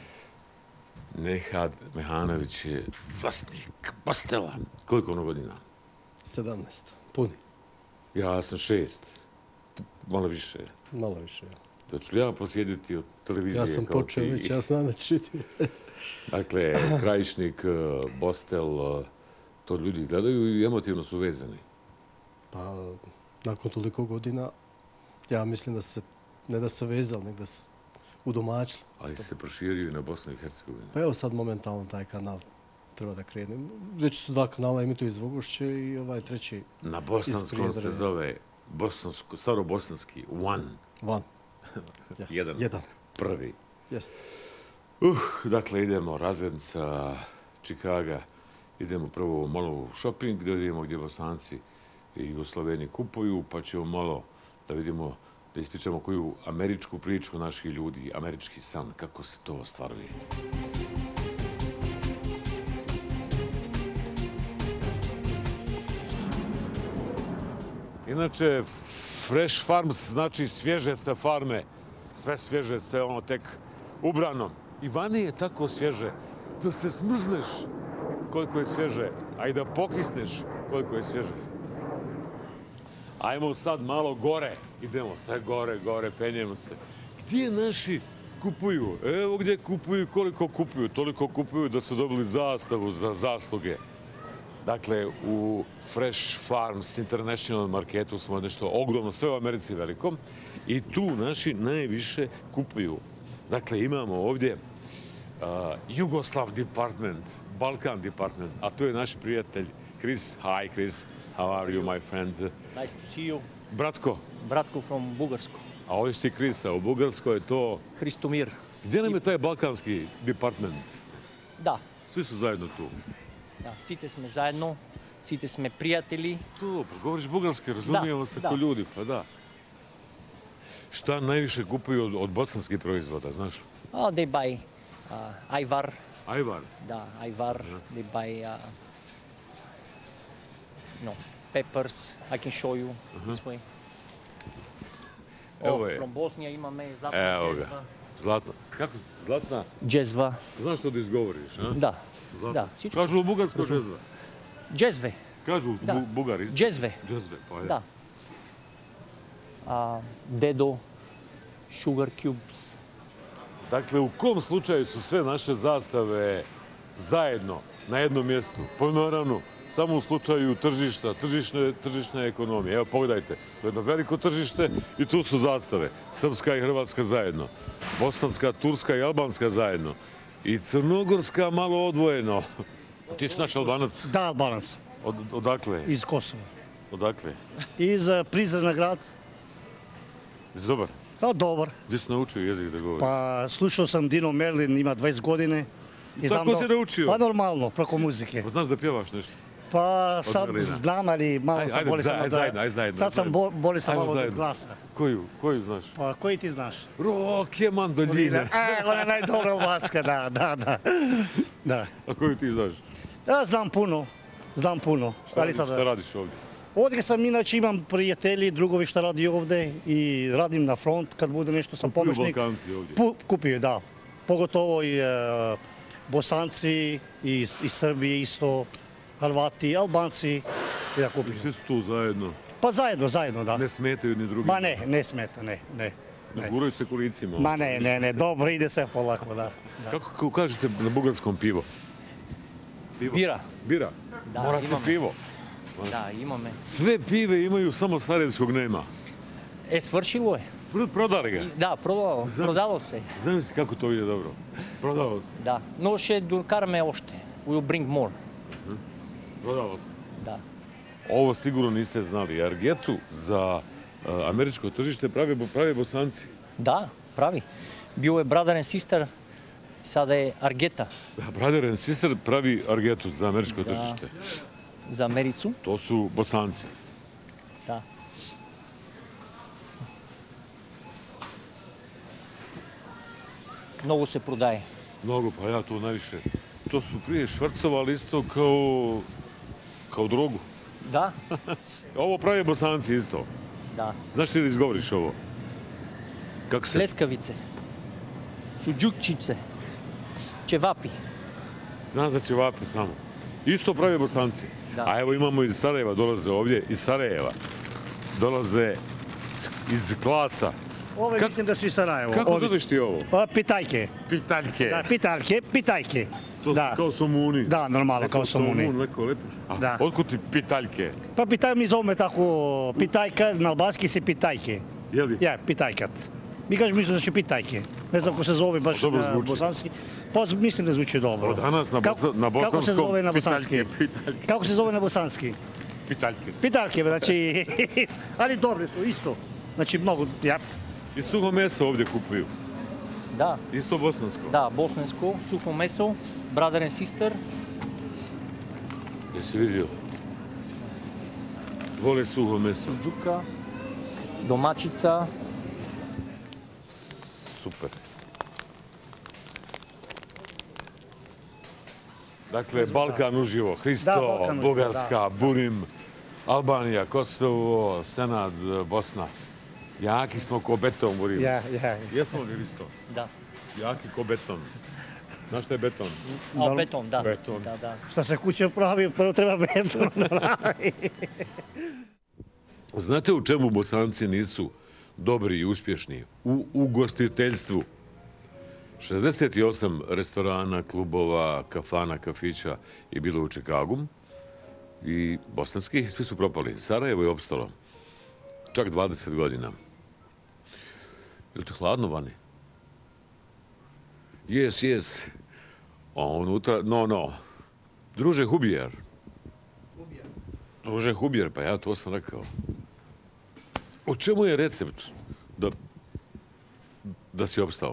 Nehad Mehanović je vlasnik Bostela. Koliko ono godina? sedamnaest. Puni. Ja sam šest. Malo više. Malo više, ja. Da ću li ja posjediti od televizije? Ja sam počeo već, ja znam da ću ti. Dakle, Krajišnik, Bostel, to ljudi gledaju i emotivno su vezani. Pa, nakon toliko godina, ja mislim da se, ne da se vezali, nego da se udomačili. Ali se proširio i na Bosnu i Hercegovinu. Pa evo sad momentalno taj kanal treba da krene. Već su dva kanala, imaju iz Vogošće i ovaj treći. Na bosanskom se zove starobosanski One. One. Jedan. Jedan. Prvi. Jeste. Uh, dakle, idemo razglednica Čikaga. Idemo prvo malo u shopping, gdje vidimo gdje Bosanci i Jugosloveni kupuju, pa ćemo malo da vidimo, da ispričamo koju američku priču naših ljudi, američki san, kako se to ostvaruje. Inače, Fresh Farms znači svježe sa farme, sve svježe, sve ono tek ubrano. I vani je tako svježe da se smrzneš koliko je svježe, a i da pokisneš koliko je svježe. Ajmo sad malo gore, idemo sve gore, gore, penjemo se. Gdje naši kupuju? Evo gdje kupuju, koliko kupuju. Toliko kupuju da su dobili zastavu za zasluge. Dakle, u Fresh Farms International Marketu smo nešto ogromno, sve u Americi velikom, i tu naši najviše kupuju. Dakle, imamo ovdje uh, Jugoslav Department, Balkan Department, a to je naš prijatelj Chris. Hi, Chris. How are you, my friend? Nice to see you. Bratko. Bratko from Bugarsko. A ovdje si Krisa, u Bugarskoj je to... Hristomir. Gdje nam je taj balkanski department? Da. Svi su zajedno tu. Da, site sme zajedno, site sme prijatelji. To, pa govoriš bugarski, razumijemo se ko ljudi, pa da. Šta najviše kupuju od, od bosanskih proizvoda, znaš? Oh, they buy uh, ajvar. Ajvar? Da, ajvar. Yeah. They buy, uh, no, peppers. I can show you uh-huh. this way. Evo oh, je. From Bosnija imame Zlatna Evo džezva. ga. Zlatna. Kako? Zlatna? Džezva. Znaš što da izgovoriš, a? Da. Zlatna. Da. Kažu u bugarsko džezva. Džezve. Kažu da. bu Bugari. Džezve. Džezve, pa je. Da. A, dedo, sugar cubes. Dakle, u kom slučaju su sve naše zastave zajedno, na jednom mjestu? Po naravno, samo u slučaju tržišta, tržišne, tržišne ekonomije. Evo, pogledajte, to je jedno veliko tržište i tu su zastave. Srpska i Hrvatska zajedno. Bosanska, Turska i Albanska zajedno. I Crnogorska malo odvojeno. Ti si naš Albanac? Da, Albanac. Od, odakle? Iz Kosova. Odakle? Iz uh, Prizrena grad. Jesi dobar? Pa, dobar. Gdje si naučio jezik da govoriš? Pa, slušao sam Dino Merlin, ima dvadeset godine. I tako si naučio? Pa, normalno, preko muzike. Pa, znaš da pjevaš nešto? Pa, sad znam, ali malo aj, sam ajde, boli sam aj, od... zajedno, aj, zajedno, sad sam bo, boli sam ajmo malo zajedno. od glasa. Koju? Koju znaš? Pa, koji ti znaš? Roke mandoljine. E, ona je najdobra baska, da, da, da. da. A koju ti znaš? Ja znam puno, znam puno. Šta, radiš, šta radiš ovdje? Ovdje sam, inače imam prijatelji, drugovi šta radi ovdje i radim na front kad bude nešto sam pomoćnik. Kupuju Balkanci ovdje? Pu, kupuju, da. Pogotovo i e, Bosanci, i, i Srbije isto, Hrvati, Albanci. Ja kupuju. Svi su tu zajedno? Pa zajedno, zajedno, da. Ne smetaju ni drugi? Ma ne, ne smeta, ne, ne. Ne guraju se kolicima? Ma ne, ne, ne, dobro, ide sve polako, da. da. Kako, kako kažete na bugarskom pivo? Pivo? Bira. Bira? Da, Morate imame. pivo? Da, imame. Sve pive imaju, samo Sarajevskog nema. E, svršilo je. Prodali ga? Da, prodalo, prodalo se. Znam si kako to ide dobro. Prodalo se. Da, no še karme ošte. We will bring more. Uh-huh. Prodalo se. Da. Ovo sigurno niste znali. Argetu za uh, američko tržište pravi, pravi Bosanci. Da, pravi. Bio je brother and sister Sada je Argeta. Brother and sister pravi Argetu za američko tržište. Za Americu. To su Bosanci. Da. Mnogo se prodaje. Mnogo, pa ja to najviše. To su prije švrcovali isto kao, kao drogu. Da. Ovo pravi Bosanci isto. Da. Znaš ti da izgovoriš ovo? Kako se? Pleskavice. Suđukčiće. Ćevapi. Znam za ćevapi samo. Isto pravi Bosanci. Da. A evo imamo iz Sarajeva, dolaze ovdje, iz Sarajeva. Dolaze iz Klasa. Ove Kak... mislim da su iz Sarajeva. Kako zoveš ti ovo? O, pitaljke. Pitaljke. Da, pitaljke, pitaljke. To da. su kao somuni. Da, normalno, neko kao somuni. Somun, neko lepo. A da. Otkud ti pitaljke? Pa pitaj, mi zoveme tako pitaljka, na albanski se pitaljke. Je li? Ja, pitaljkat. Mi kažemo mislim da će pitaljke. Ne znam ko se zove baš na bosanski. Pa mislim da zvuči dobro. Od danas na, kako, na bosanskom kako se zove na bosanski? Pitaljke, pitaljke. Kako se zove na bosanski? Pitaljke. Pitaljke, znači, ali dobre su, isto. Znači, mnogo, ja. I suho meso ovdje kupuju? Da. Isto bosansko? Da, bosansko, suho meso, brother and sister. Jesi vidio? Vole suho meso. Suđuka, domaćica. Super. Dakle, Balkan uživo, Hristo, da, Balkan Bugarska, da. Burim, Albanija, Kosovo, Senad, Bosna. Jaki smo ko beton, Burim. Ja, ja. Jesmo li, Hristo? Da. Jaki ko beton. Znaš šta je beton? A, beton, da. Beton. Da, da. Šta se kuće pravi, prvo treba beton. Znate u čemu Bosanci nisu dobri i uspješni? U ugostiteljstvu. šezdeset osam restorana, klubova, kafana, kafića je bilo u Čikagu i bosanskih svi su propali. Sarajevo je opstalo. Čak dvadeset godina. Je li to hladno vani? Jes, jes. A unutra, no, no. Druže Hubjer. Druže Hubjer, pa ja to sam rekao. O čemu je recept da, da si opstao?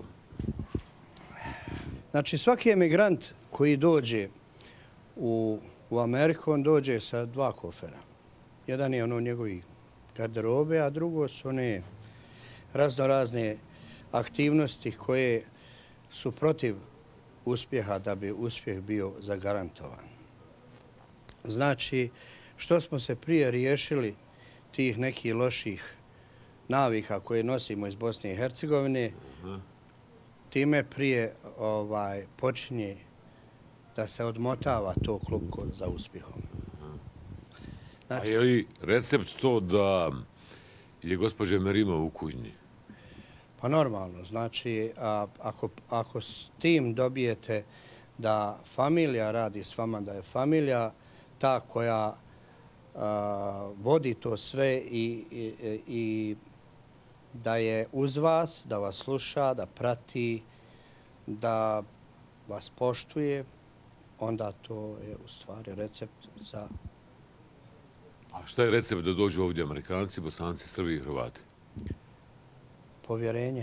Znači, svaki emigrant koji dođe u, u Ameriku, on dođe sa dva kofera. Jedan je ono njegovi garderobe, a drugo su one razno razne aktivnosti koje su protiv uspjeha da bi uspjeh bio zagarantovan. Znači, što smo se prije riješili tih nekih loših navika koje nosimo iz Bosne i Hercegovine, time prije ovaj, počinje da se odmotava to klupko za uspjehom. Znači, a je li recept to da je gospođa Merima u kuhinji? Pa normalno. Znači, a, ako, ako s tim dobijete da familija radi s vama, da je familija ta koja a, vodi to sve i, i, i da je uz vas, da vas sluša, da prati, da vas poštuje, onda to je u stvari recept za... A šta je recept da dođu ovdje Amerikanci, Bosanci, Srbi i Hrvati? Povjerenje.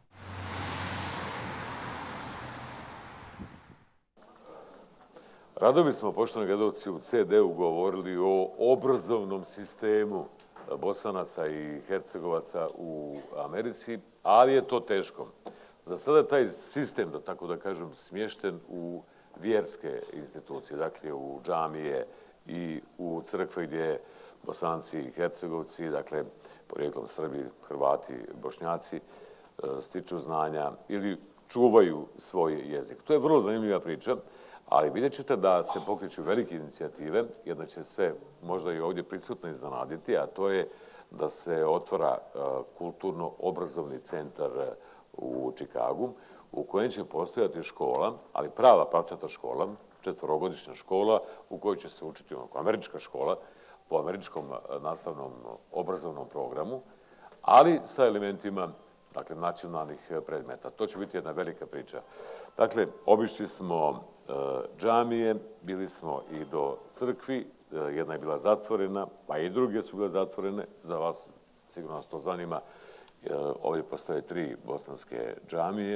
Rado bismo, poštovani gledalci, u ce de u govorili o obrazovnom sistemu Bosanaca i Hercegovaca u Americi, ali je to teško. Za sada je taj sistem, da tako da kažem, smješten u vjerske institucije, dakle u džamije i u crkve gdje Bosanci i Hercegovci, dakle porijeklom Srbi, Hrvati, Bošnjaci, stiču znanja ili čuvaju svoj jezik. To je vrlo zanimljiva priča, ali vidjet ćete da se pokreću velike inicijative, jedna će sve možda i ovdje prisutno iznenaditi, a to je da se otvara kulturno-obrazovni centar u Čikagu, u kojem će postojati škola, ali prava pravcata škola, četvorogodišnja škola u kojoj će se učiti onako američka škola po američkom nastavnom obrazovnom programu, ali sa elementima dakle, nacionalnih predmeta. To će biti jedna velika priča. Dakle, obišli smo uh, džamije, bili smo i do crkvi, uh, jedna je bila zatvorena, pa i druge su bile zatvorene. Za vas sigurno nas to zanima. Uh, ovdje postoje tri bosanske džamije,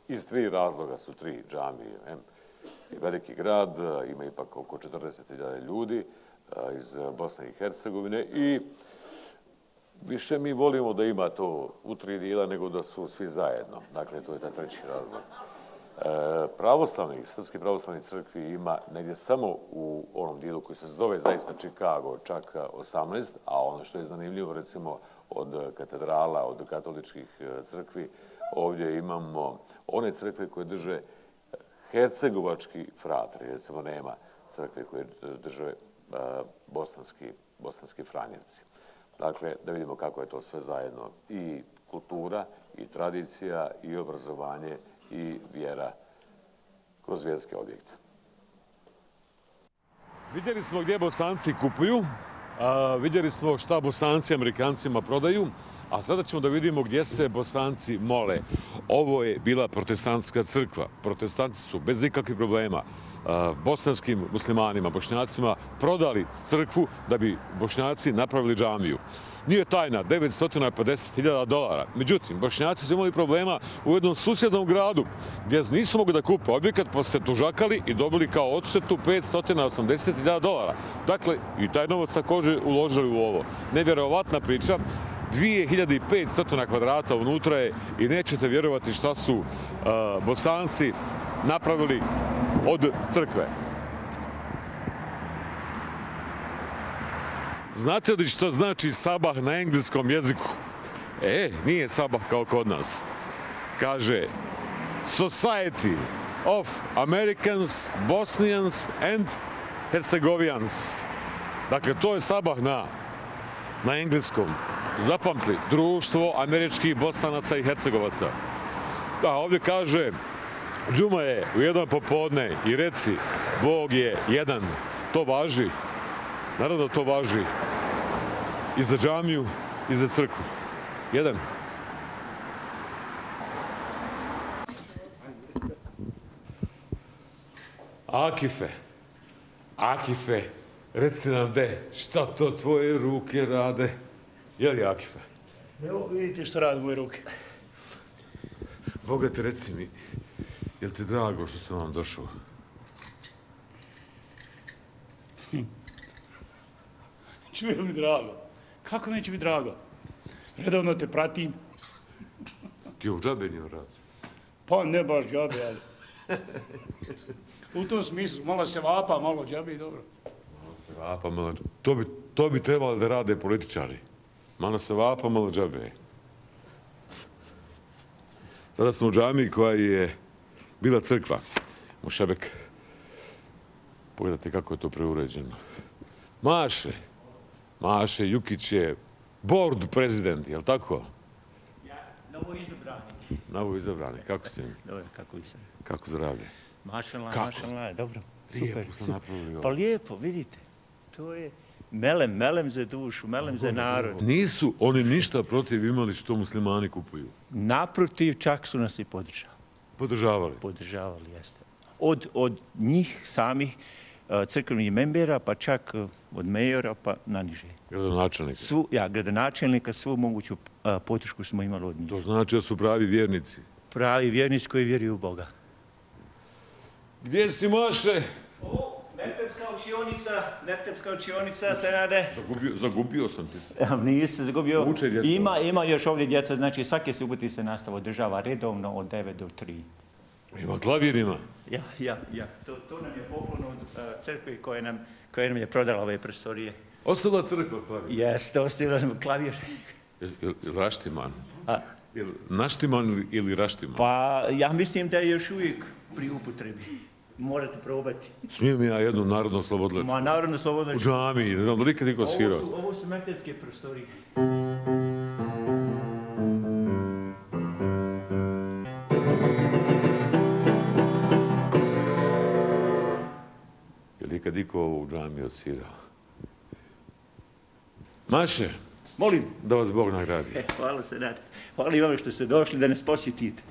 Iz tri razloga su tri džamije. Veliki grad, ima ipak oko četrdeset hiljada ljudi iz Bosne i Hercegovine i više mi volimo da ima to u tri dijela nego da su svi zajedno. Dakle, to je taj treći razlog. Pravoslavnih, srpski pravoslavnih crkvi ima negdje samo u onom dijelu koji se zove zaista Chicago, čak osamnaest, a ono što je zanimljivo, recimo, od katedrala, od katoličkih crkvi, ovdje imamo one crkve koje drže hercegovački fratri, recimo nema crkve koje drže bosanski, bosanski franjevci. Dakle, da vidimo kako je to sve zajedno. I kultura, i tradicija, i obrazovanje, i vjera kroz vjerske objekte. Vidjeli smo gdje Bosanci kupuju, a, vidjeli smo šta Bosanci Amerikancima prodaju, a sada ćemo da vidimo gdje se Bosanci mole. Ovo je bila protestantska crkva. Protestanti su bez ikakvih problema a, bosanskim muslimanima, bošnjacima prodali crkvu da bi Bošnjaci napravili džamiju. Nije tajna, devetsto pedeset hiljada dolara. Međutim, Bošnjaci su imali problema u jednom susjednom gradu gdje nisu mogli da kupe objekat, pa se tužakali i dobili kao odštetu petsto osamdeset hiljada dolara. Dakle, i taj novac također uložili u ovo. Nevjerovatna priča. dvije hiljade petsto kvadrata unutra je i nećete vjerovati šta su uh, Bosanci napravili od crkve. Znate li što znači sabah na engleskom jeziku? E, nije sabah kao kod nas. Kaže Society of Americans, Bosnians and Hercegovians. Dakle, to je sabah na, na engleskom. Zapamtli, društvo američkih Bosanaca i Hercegovaca. A ovdje kaže, džuma je u jedan popodne i reci, Bog je jedan. To važi. Naravno da to važi i za džamiju i za crkvu. Jedan. Akife, Akife, reci nam de, šta to tvoje ruke rade? Je li Akife? Evo vidite što rade moje ruke. Boga te, reci mi, je li ti drago što sam vam došao? Čuje mi drago. Kako neće biti drago? Redovno te pratim. Ti u džabe nije rad? Pa ne baš džabe, ali... U tom smislu, malo se vapa, malo džabe i dobro. Malo se vapa, malo džabe. To bi, to bi trebali da rade političari. Malo se vapa, malo džabe. Sada smo u džamiji koja je bila crkva. Mošebek. Pogledajte kako je to preuređeno. Maše. Maše Jukić je board prezident, je li tako? Ja, novo izabrani. Novo izabrani, kako si? Dobro, kako i sam. Kako zdravlje? Mašallah, mašallah, dobro, super. Lijepo sam napravili ovo. Pa lijepo, vidite, to je melem, melem za dušu, melem za narod. Nisu oni ništa protiv imali što muslimani kupuju? Naprotiv, čak su nas i podržavali. Podržavali? Podržavali, jeste. Od, od njih samih crkvenih membera, pa čak od mejora, pa na niže. Gradonačelnika? Svu, ja, gradonačelnika, svu moguću a, podršku smo imali od njih. To znači da su pravi vjernici? Pravi vjernici koji vjeruju u Boga. Gdje si, Maše? O, Mertepska učionica, Mertepska učionica se nade. Zagubio, zagubio sam ti se. Nisi se zagubio. Uče djeca. Ima, ima još ovdje djeca, znači svake subote se nastava održava redovno od devet do tri. Ima klavir, ima? Ja, ja, ja. To, to nam je poklon od uh, crkve koje nam, koje nam je prodala ove prostorije. Ostala crkva klavir? Jeste, ostavila nam klavir. Je li raštiman? A? Je li naštiman ili, ili raštiman? Pa, ja mislim da je još uvijek pri upotrebi. Morate probati. Smijem ja jednu narodno slobodlačku? Ma, narodno slobodlačku. U džamiji, ne znam, da nikad niko svirao. Ovo su, ovo su mektepske prostorije. Je li ikad niko ovo u džamiji odsvirao? Maše, molim da vas Bog nagradi. E, hvala se, Nade. Hvala i vam što ste došli da nas posjetite.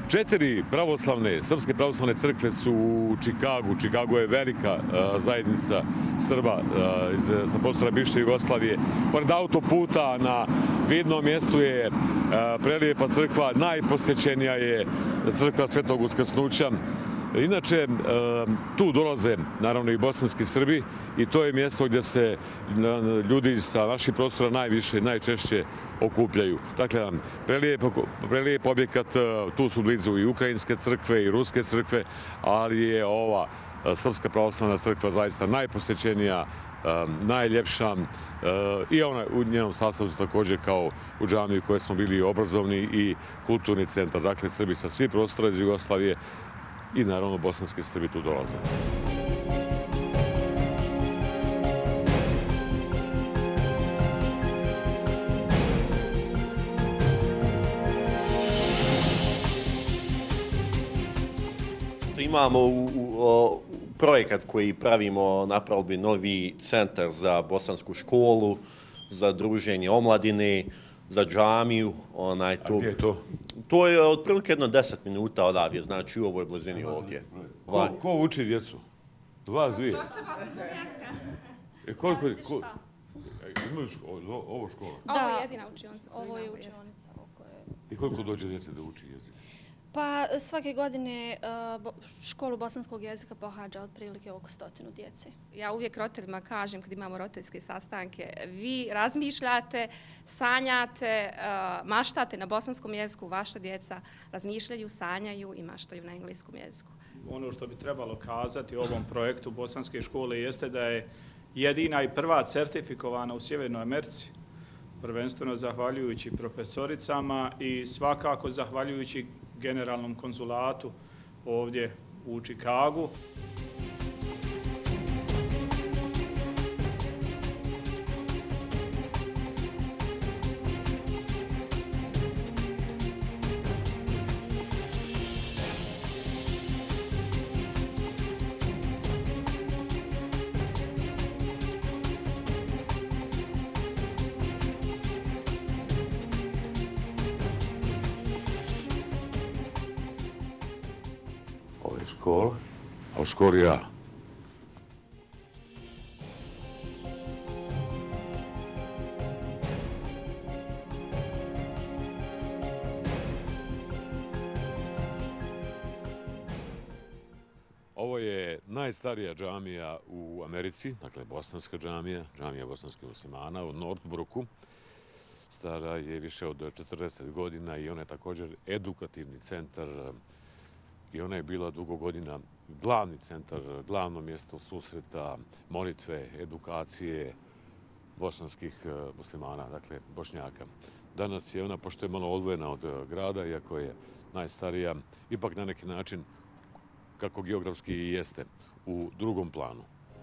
Četiri pravoslavne, srpske pravoslavne crkve su u Čikagu. Čikago je velika zajednica Srba sa prostora bivše Jugoslavije. Pored autoputa na vidnom mjestu je prelijepa crkva, najposjećenija je crkva Svetog Uskrsnuća. Inače, tu dolaze naravno i bosanski Srbi i to je mjesto gdje se ljudi sa naših prostora najviše i najčešće okupljaju. Dakle, prelijep objekat, tu su blizu i ukrajinske crkve i ruske crkve, ali je ova Srpska pravoslavna crkva zaista najposjećenija, najljepša i ona u njenom sastavu su također kao u džamiji u kojoj smo bili obrazovni i kulturni centar. Dakle, Srbi sa svih prostora iz Jugoslavije i naravno bosanski Srbi tu dolaze. Imamo u, u, projekat koji pravimo, napravili novi centar za bosansku školu, za druženje omladine, za džamiju. Onaj, to, A gdje je to? To je otprilike jedno deset minuta odavde, znači u ovoj blizini ovdje. Ko, ko uči djecu? Vas dvije? E, koliko je... Ko, imaju školu, ovo škola? Ovo je jedina učionica, ovo je učionica. I koliko dođe djece da uči jezik? Pa svake godine školu bosanskog jezika pohađa otprilike oko stotinu djece. Ja uvijek roditeljima kažem kad imamo roditeljske sastanke, vi razmišljate, sanjate, maštate na bosanskom jeziku, vaša djeca razmišljaju, sanjaju i maštaju na engleskom jeziku. Ono što bi trebalo kazati o ovom projektu bosanske škole jeste da je jedina i prva certifikovana u Sjevernoj Americi, prvenstveno zahvaljujući profesoricama i svakako zahvaljujući generalnom konzulatu ovdje u Čikagu. Škola, a u školi ja. Ovo je najstarija džamija u Americi, dakle bosanska džamija, džamija bosanskih muslimana u Northbrooku. Stara je više od četrdeset godina i ona je također edukativni centar i ona je bila dugo godina glavni centar, glavno mjesto susreta, molitve, edukacije bosanskih muslimana, dakle Bošnjaka. Danas je ona, pošto je malo odvojena od grada, iako je najstarija, ipak na neki način, kako geografski i jeste, u drugom planu.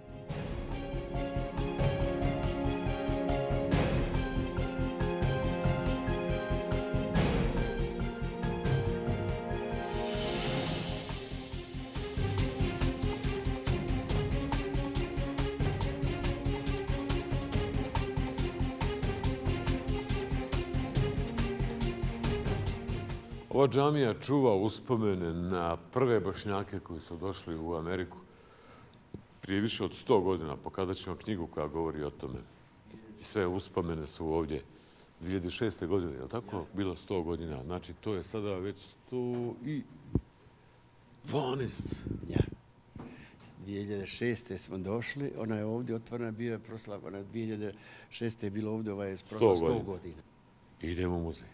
Ova džamija čuva uspomene na prve Bošnjake koji su došli u Ameriku prije više od sto godina. Pokazat ću vam knjigu koja govori o tome. I sve uspomene su ovdje. dvije hiljade šeste. godine, je li tako? Bilo sto godina. Znači, to je sada već sto dvanaest. Ja. dvije hiljade šeste. smo došli. Ona je ovdje otvorena, bio je proslav. Ona je dvije hiljade šeste. je bilo ovdje ovaj proslav sto godina. Idemo u muzej.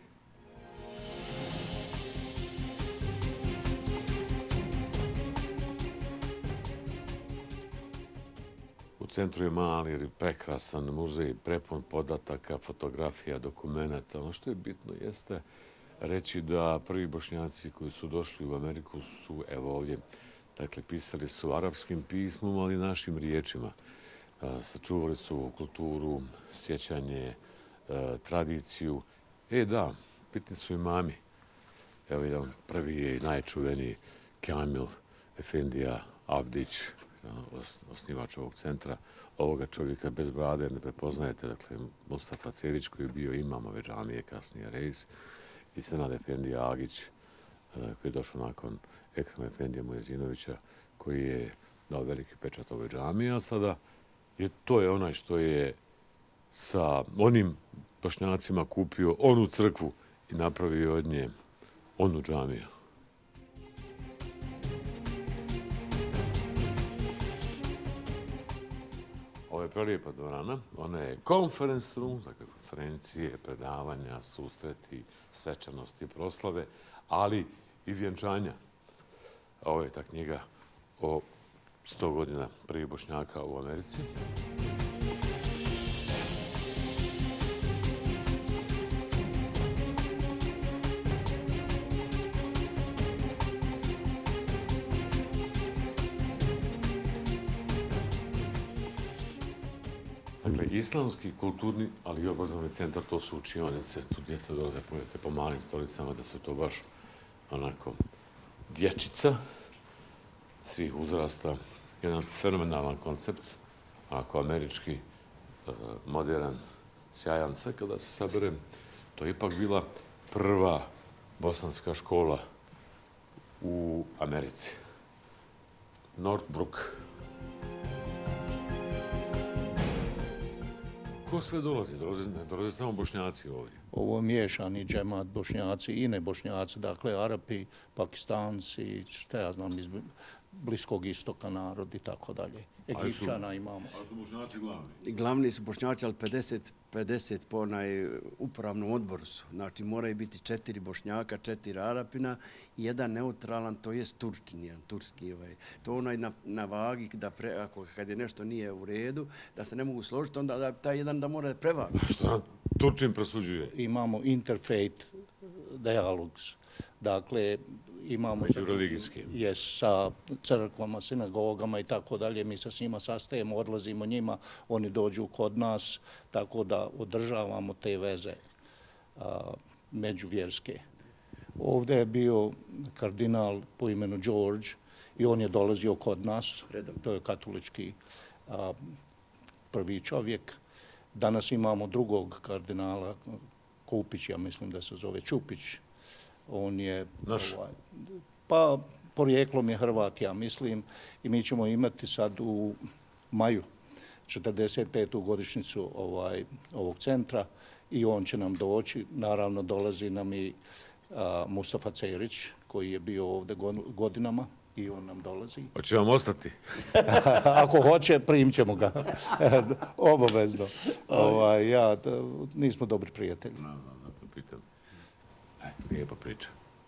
U centru je mali ili prekrasan muzej, prepun podataka, fotografija, dokumenta. Ono što je bitno jeste reći da prvi Bošnjaci koji su došli u Ameriku su, evo ovdje, dakle, pisali su arapskim pismom, ali našim riječima. Sačuvali su kulturu, sjećanje, tradiciju. E, da, bitni su imami. Evo jedan prvi je i najčuveniji Kamil Efendija Avdić, osnivač ovog centra. Ovoga čovjeka bez brade ne prepoznajete. Dakle, Mustafa Cerić koji je bio imam ove džamije, kasnije Reis, i Senad Efendija Agić, koji je došao nakon Ekrema Efendija Mujezinovića, koji je dao veliki pečat ovoj džamiji, a sada je to je onaj što je sa onim Bošnjacima kupio onu crkvu i napravio od nje onu džamiju. Ovo je prelijepa dvorana. Ona je conference room, dakle konferencije, predavanja, susreti, svečanosti, proslave, ali i vjenčanja. Ovo je ta knjiga o sto godina prvih Bošnjaka u Americi. Dakle, islamski, kulturni, ali i obrazovni centar, to su učionice. Tu djeca dolaze po malim stolicama, da su to baš onako dječica svih uzrasta. Jedan fenomenalan koncept, onako američki, modern, sjajan. Sve kada se sabere, to je ipak bila prva bosanska škola u Americi. Northbrook. Ko sve dolazi? Ne dolaze samo Bošnjaci ovdje. Ovo je miješani džemat, Bošnjaci i ne Bošnjaci, dakle Arapi, Pakistanci, šta ja znam, iz Bliskog istoka narod i tako dalje. Egipćana imamo. Ali su Bošnjaci glavni? Glavni su Bošnjaci, ali pedeset pedeset po onaj upravnom odboru su. Znači moraju biti četiri Bošnjaka, četiri Arapina i jedan neutralan, to je Turkin, jedan turski. Ovaj. To onaj na, na vagi, da pre, ako kad je nešto nije u redu, da se ne mogu složiti, onda da, taj jedan da mora prevaga. Što Turčin prosuđuje? Imamo interfaith dialogs. Dakle, imamo jes, sa crkvama, sinagogama i tako dalje. Mi se s njima sastajemo, odlazimo njima, oni dođu kod nas, tako da održavamo te veze a, međuvjerske. Ovdje je bio kardinal po imenu George i on je dolazio kod nas. To je katolički a, prvi čovjek. Danas imamo drugog kardinala, Kupić, ja mislim da se zove Čupić. On je, ovaj, pa porijeklom je Hrvat, ja mislim, i mi ćemo imati sad u maju četrdeset petu godišnjicu ovaj, ovog centra i on će nam doći. Naravno, dolazi nam i a, Mustafa Cerić, koji je bio ovdje godinama i on nam dolazi. Hoće vam ostati? Ako hoće, primit ćemo ga. Obavezno. Ovaj, ja, nismo dobri prijatelji. No, no, no, pitam. Lijepa priča.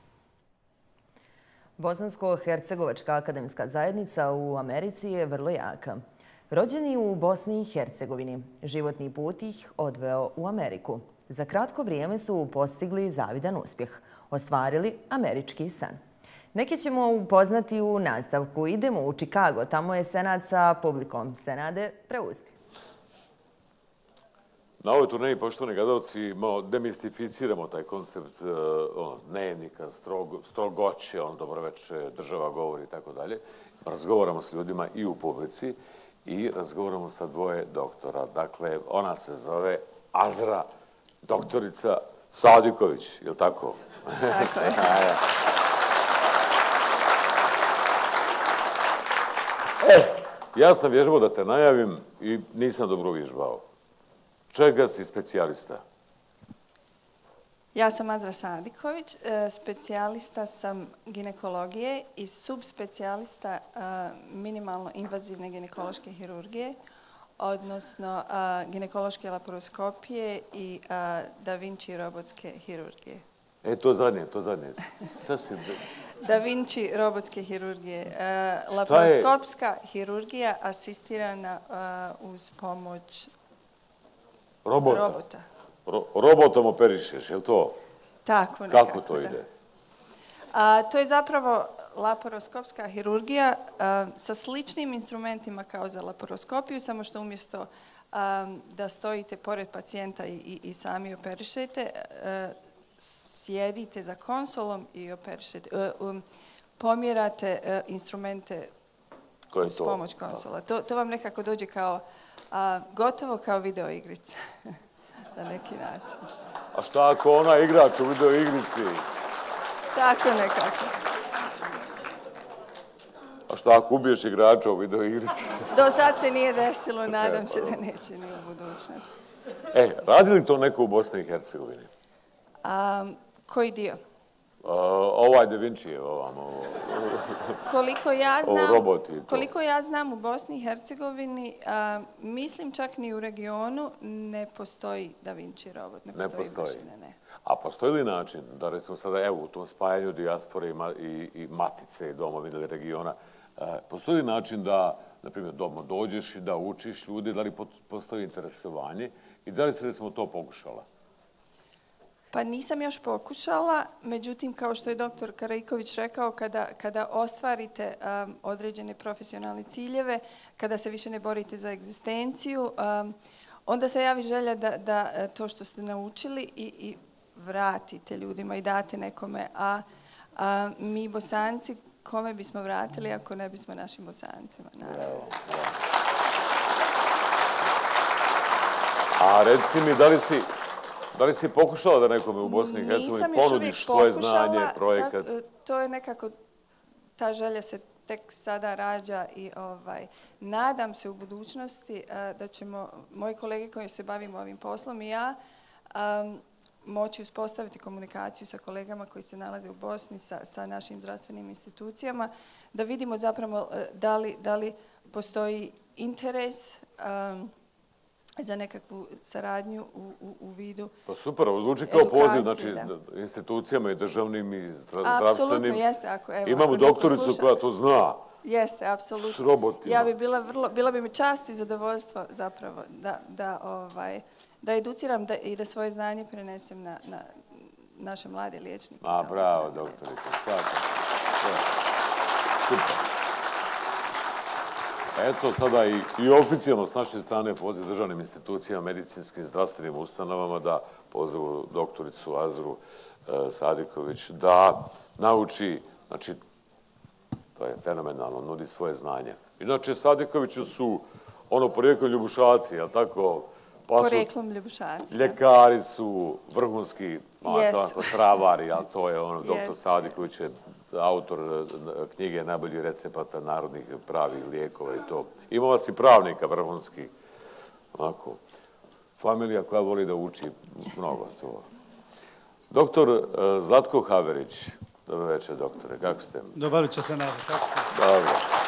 Bosansko-hercegovačka akademska zajednica u Americi je vrlo jaka. Rođeni u Bosni i Hercegovini, životni put ih odveo u Ameriku. Za kratko vrijeme su postigli zavidan uspjeh, ostvarili američki san. Neke ćemo upoznati u nastavku. Idemo u Chicago, tamo je Senad sa publikom. Senade, preuzmi. Na ovoj turneji, poštovani gledalci, demistificiramo taj koncept ono, dnevnika, strog, strogoće, on dobro veče, država govori i tako dalje. Razgovaramo s ljudima i u publici i razgovaramo sa dvoje doktora. Dakle, ona se zove Azra, doktorica Sadiković, je li tako? Tako je. E, ja sam vježbao da te najavim i nisam dobro vježbao. Čega si specijalista? Ja sam Azra Sadiković, specijalista sam ginekologije i subspecijalista minimalno invazivne ginekološke hirurgije, odnosno ginekološke laparoskopije i Da Vinci robotske hirurgije. E, to zadnje, to zadnje. Šta si... Da Vinci robotske hirurgije. Laparoskopska hirurgija asistirana uz pomoć Robota. Robota. Ro robotom operišeš, je li to? Tako nekako. Kako to ide? A, to je zapravo laparoskopska hirurgija a, sa sličnim instrumentima kao za laparoskopiju, samo što umjesto a, da stojite pored pacijenta i, i, i sami operišete, a, sjedite za konsolom i operišete. A, um, pomjerate a, instrumente uz pomoć konsola. To, to vam nekako dođe kao A, gotovo kao video igrica, na neki način. A šta ako ona igrač u video igrici? Tako nekako. A šta ako ubiješ igrača u video igrici? Do sad se nije desilo, nadam se da neće ni u budućnosti. E, radi li to neko u Bosni i Hercegovini? A, koji dio? A, ovaj Da Vincijev, ovam, ovo... Koliko ja Ovo znam, roboti i to. koliko ja znam u Bosni i Hercegovini, a, mislim čak ni u regionu ne postoji Da Vinci robot. Ne Ne postoji. postoji. baš, ne, ne. A postoji li način da, recimo sada, evo, u tom spajanju dijaspore i, ma- i, i matice i domovine ili regiona, e, postoji li način da, na primjer, doma dođeš i da učiš ljudi, da li pot- postoji interesovanje i da li se, recimo, to pokušala? Pa nisam još pokušala, međutim, kao što je doktor Karajković rekao, kada, kada ostvarite um, određene profesionalne ciljeve, kada se više ne borite za egzistenciju, um, onda se javi želja da, da e, to što ste naučili i, i vratite ljudima i date nekome. A, a mi Bosanci, kome bismo vratili ako ne bismo našim Bosancima? Naravno. A reci mi, da li si, da li si pokušala da nekome u Bosni i Hercegovini Nisam još uvijek ponudiš svoje pokušala, znanje, projekat? tak- to je nekako, ta želja se tek sada rađa i ovaj, nadam se u budućnosti a, da ćemo, moji kolege koji se bavimo ovim poslom i ja, am, moći uspostaviti komunikaciju sa kolegama koji se nalaze u Bosni, sa, sa našim zdravstvenim institucijama, da vidimo zapravo e, da li, da li postoji interes am, za nekakvu saradnju u, u, u vidu Pa super, ovo zvuči kao poziv, znači, edukacije, da. institucijama i državnim i zdra- Apsolutno, zdravstvenim. jeste, ako, evo, Imamo ako neko doktoricu sluša. koja to zna. Jeste, apsolutno. S robotima. Ja bi bila vrlo, bila bi mi čast i zadovoljstvo zapravo da, da, ovaj, da educiram da, i da svoje znanje prenesem na, na naše mlade liječnike. A, bravo, doktorice, svaka. Super. Eto sada i, i oficijalno s naše strane poziv državnim institucijama, medicinskim, zdravstvenim ustanovama da pozivu doktoricu Azru e, Sadiković da nauči, znači, to je fenomenalno, nudi svoje znanje. Inače, Sadikoviću su ono porijeklo Ljubušaci, jel tako? Pa su Poreklom Ljubušaci. ljekari su vrhunski, a, Jesu. tako, travari, ali to je ono, doktor Jesu. Sadiković je autor e, knjige najboljih recepata narodnih pravih lijekova i to. Ima vas i pravnika vrhunski, onako, familija koja voli da uči mnogo to. Doktor e, Zlatko Haverić, dobro večer, doktore, kako ste? Dobar večer, se nadam, kako ste? Dobro.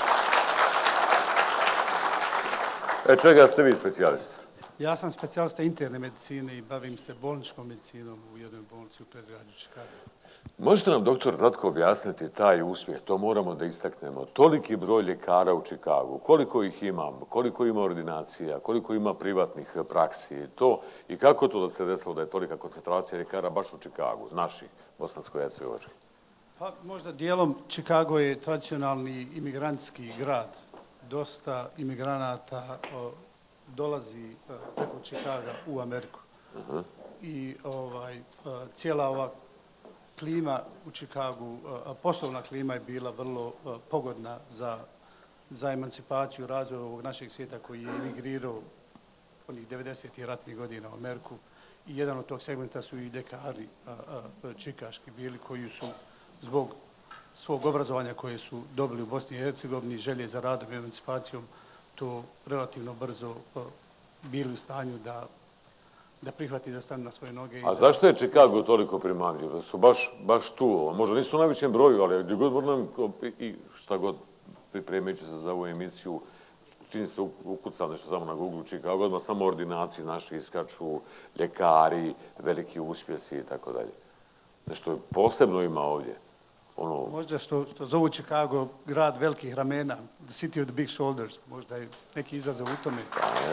E, čega ste vi specijalist? Ja sam specijalista interne medicine i bavim se bolničkom medicinom u jednoj bolnici u predgrađu Čikaga. Možete nam, doktor Zlatko, objasniti taj uspjeh? To moramo da istaknemo. Toliki broj ljekara u Čikagu, koliko ih ima, koliko ima ordinacija, koliko ima privatnih praksi, to i kako to da se desilo da je tolika koncentracija ljekara baš u Čikagu, naših, bosansko-hercegovačkih? Pa možda dijelom Čikago je tradicionalni imigrantski grad. Dosta imigranata o, dolazi o, preko Čikaga u Ameriku. Uh-huh. I ovaj, o, cijela ova klima u Čikagu, o, poslovna klima je bila vrlo o, pogodna za, za emancipaciju, razvoj ovog našeg svijeta koji je emigrirao onih devedesetih ratnih godina u Ameriku. I jedan od tog segmenta su i dekari a, a, čikaški bili koji su zbog svog obrazovanja koje su dobili u Bosni i Hercegovini, želje za radom i emancipacijom, to relativno brzo uh, bili u stanju da, da prihvati da stanu na svoje noge. A zašto je Čikago toliko primamljiv? Da su baš, baš tu, možda nisu u najvećem broju, ali gdje god moram i šta god pripremit će se za ovu emisiju, čini se ukucam nešto samo na Google Čikago, odmah samo ordinacije naši iskaču, ljekari, veliki uspjesi i tako dalje. Nešto posebno ima ovdje. Ono... Možda što, što zovu Čikago grad velikih ramena, the city of the big shoulders, možda je neki izazov u tome.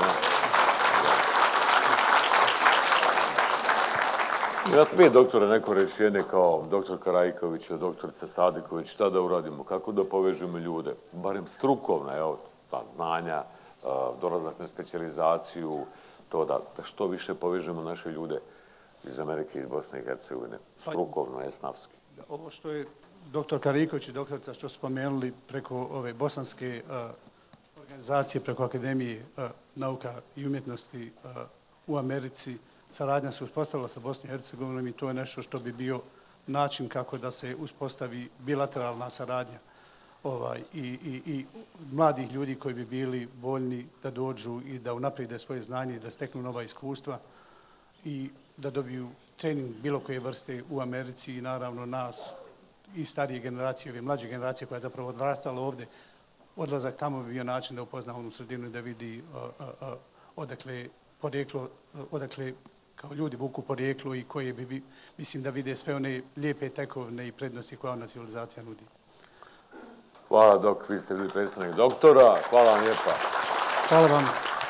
Imate vi, doktore, neko rečenje kao doktor Karajković ili doktorica Sadiković, šta da uradimo, kako da povežemo ljude, barem strukovna, evo, ta znanja, dolazak na specijalizaciju, to da, da što više povežemo naše ljude iz Amerike i Bosne i Hercegovine, strukovno, esnavski. Ovo što je doktor Karajković i doktorica što spomenuli preko ove bosanske uh, organizacije, preko Akademije uh, nauka i umjetnosti uh, u Americi, saradnja se uspostavila sa Bosnom i Hercegovinom i to je nešto što bi bio način kako da se uspostavi bilateralna saradnja ovaj, i, i, i mladih ljudi koji bi bili voljni da dođu i da unaprijede svoje znanje i da steknu nova iskustva i da dobiju trening bilo koje vrste u Americi i naravno nas i starije generacije, ove mlađe generacije koja je zapravo odrastala ovdje, odlazak tamo bi bio način da upozna onu sredinu i da vidi uh, uh, uh, odakle porijeklo, odakle kao ljudi vuku porijeklo i koje bi, mislim da vide sve one lijepe tekovine i prednosti koje ona civilizacija nudi. Hvala dok, vi ste bili predstavnik doktora. Hvala vam lijepa. Hvala vam.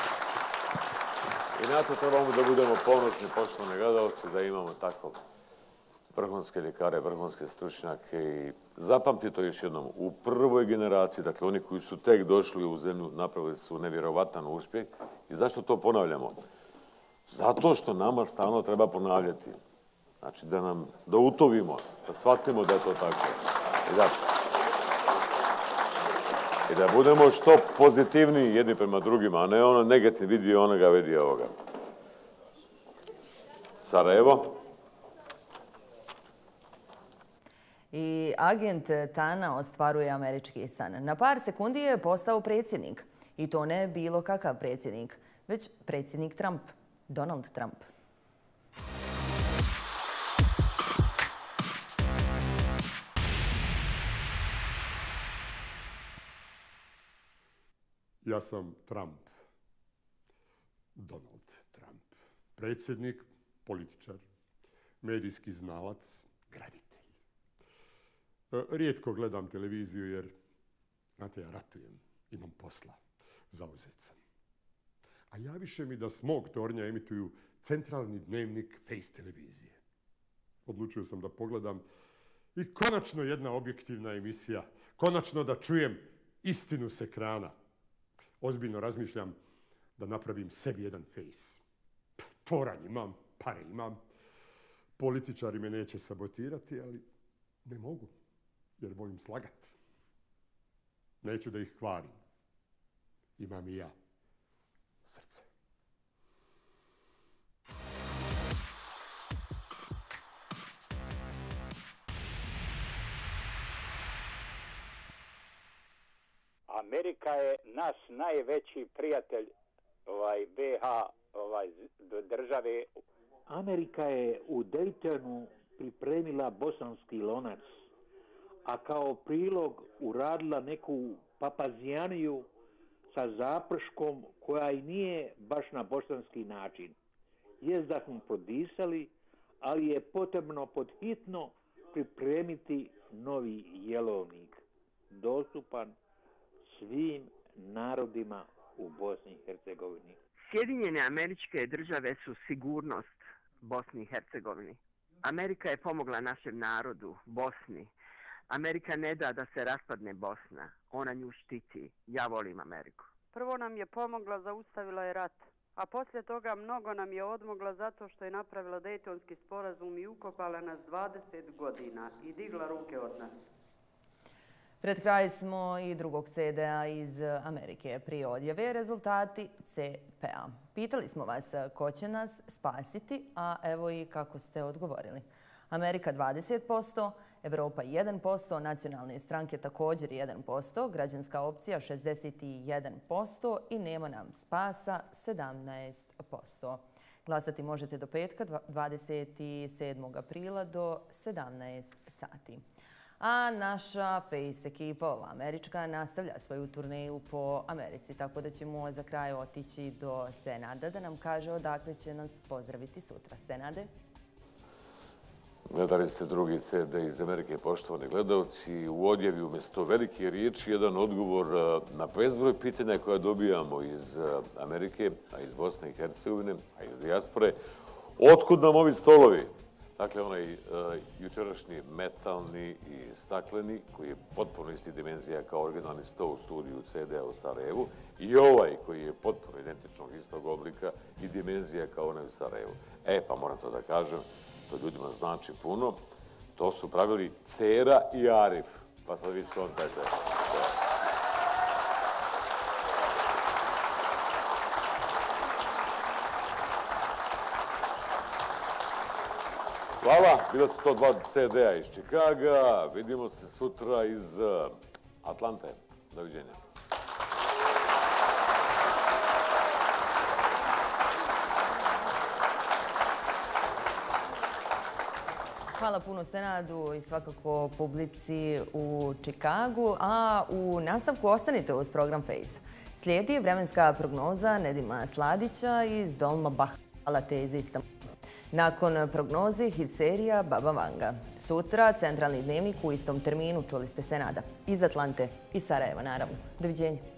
I na to trebamo da budemo ponosni, poštovani gledalci, da imamo tako vrhunske ljekare, vrhunske stručnjake i zapamtite to još jednom. U prvoj generaciji, dakle oni koji su tek došli u zemlju, napravili su nevjerovatan uspjeh. I zašto to ponavljamo? Zato što nama stalno treba ponavljati. Znači da nam, da utovimo, da shvatimo da je to tako. I da, i da budemo što pozitivniji jedni prema drugima, a ne ono negativ vidi onoga, vidi ovoga. Sarajevo. I agent Tana ostvaruje američki san. Na par sekundi je postao predsjednik. I to ne bilo kakav predsjednik, već predsjednik Trump, Donald Trump. Ja sam Trump, Donald Trump. Predsjednik, političar, medijski znalac, graditelj. Rijetko gledam televiziju jer, znate, ja ratujem, imam posla, zauzet sam. A javiše mi da s mog tornja emituju centralni dnevnik Face televizije. Odlučio sam da pogledam i konačno jedna objektivna emisija, konačno da čujem istinu s ekrana. Ozbiljno razmišljam da napravim sebi jedan Face. Toranj imam, pare imam, političari me neće sabotirati, ali ne mogu, jer volim slagat. Neću da ih hvalim. Imam i ja srce. Amerika je naš najveći prijatelj ovaj, B H ovaj, države. Amerika je u Daytonu pripremila bosanski lonac, a kao prilog uradila neku papazijaniju sa zaprškom koja i nije baš na bosanski način. Jest da smo prodisali, ali je potrebno podhitno pripremiti novi jelovnik, dostupan svim narodima u Bosni i Hercegovini. Sjedinjene Američke Države su sigurnost Bosni i Hercegovini. Amerika je pomogla našem narodu, Bosni. Amerika ne da da se raspadne Bosna. Ona nju štiti. Ja volim Ameriku. Prvo nam je pomogla, zaustavila je rat. A poslije toga mnogo nam je odmogla zato što je napravila Dejtonski sporazum i ukopala nas dvadeset godina i digla ruke od nas. Pred kraj smo i drugog C D-a iz Amerike. Prije odjave rezultati C P A. Pitali smo vas ko će nas spasiti, a evo i kako ste odgovorili. Amerika dvadeset posto, Evropa jedan posto, nacionalne stranke također jedan posto, građanska opcija šezdeset jedan posto i nema nam spasa sedamnaest posto. Glasati možete do petka dvadeset sedmog aprila do sedamnaest sati. A naša Face ekipa, ova američka, nastavlja svoju turneju po Americi, tako da ćemo za kraj otići do Senada da nam kaže odakle će nas pozdraviti sutra. Senade? Gledali ste drugi C D iz Amerike, poštovani gledalci. U odjavi umjesto velike riječi jedan odgovor na bezbroj pitanja koja dobijamo iz Amerike, a iz Bosne i Hercegovine, a iz dijaspore. Otkud nam ovi stolovi? Dakle, onaj jučerašnji metalni i stakleni, koji je potpuno isti dimenzija kao originalni sto u studiju C D-a u Sarajevu, i ovaj koji je potpuno identičnog istog oblika i dimenzija kao onaj u Sarajevu. E, pa moram to da kažem, to ljudima znači puno. To su pravili Cera i Arif. Pa sad vi skontajte. Hvala, bila su to dva ce de-a iz Čikaga. Vidimo se sutra iz Atlante. Doviđenja. Hvala puno Senadu i svakako publici u Čikagu. A u nastavku ostanite uz program Face. Slijedi vremenska prognoza Nedima Sladića iz Dolma Bahalate iz Istanbula. Nakon prognoze hit serija Baba Vanga. Sutra centralni dnevnik u istom terminu, čuli ste Senada. Iz Atlante i Sarajeva, naravno. Doviđenja.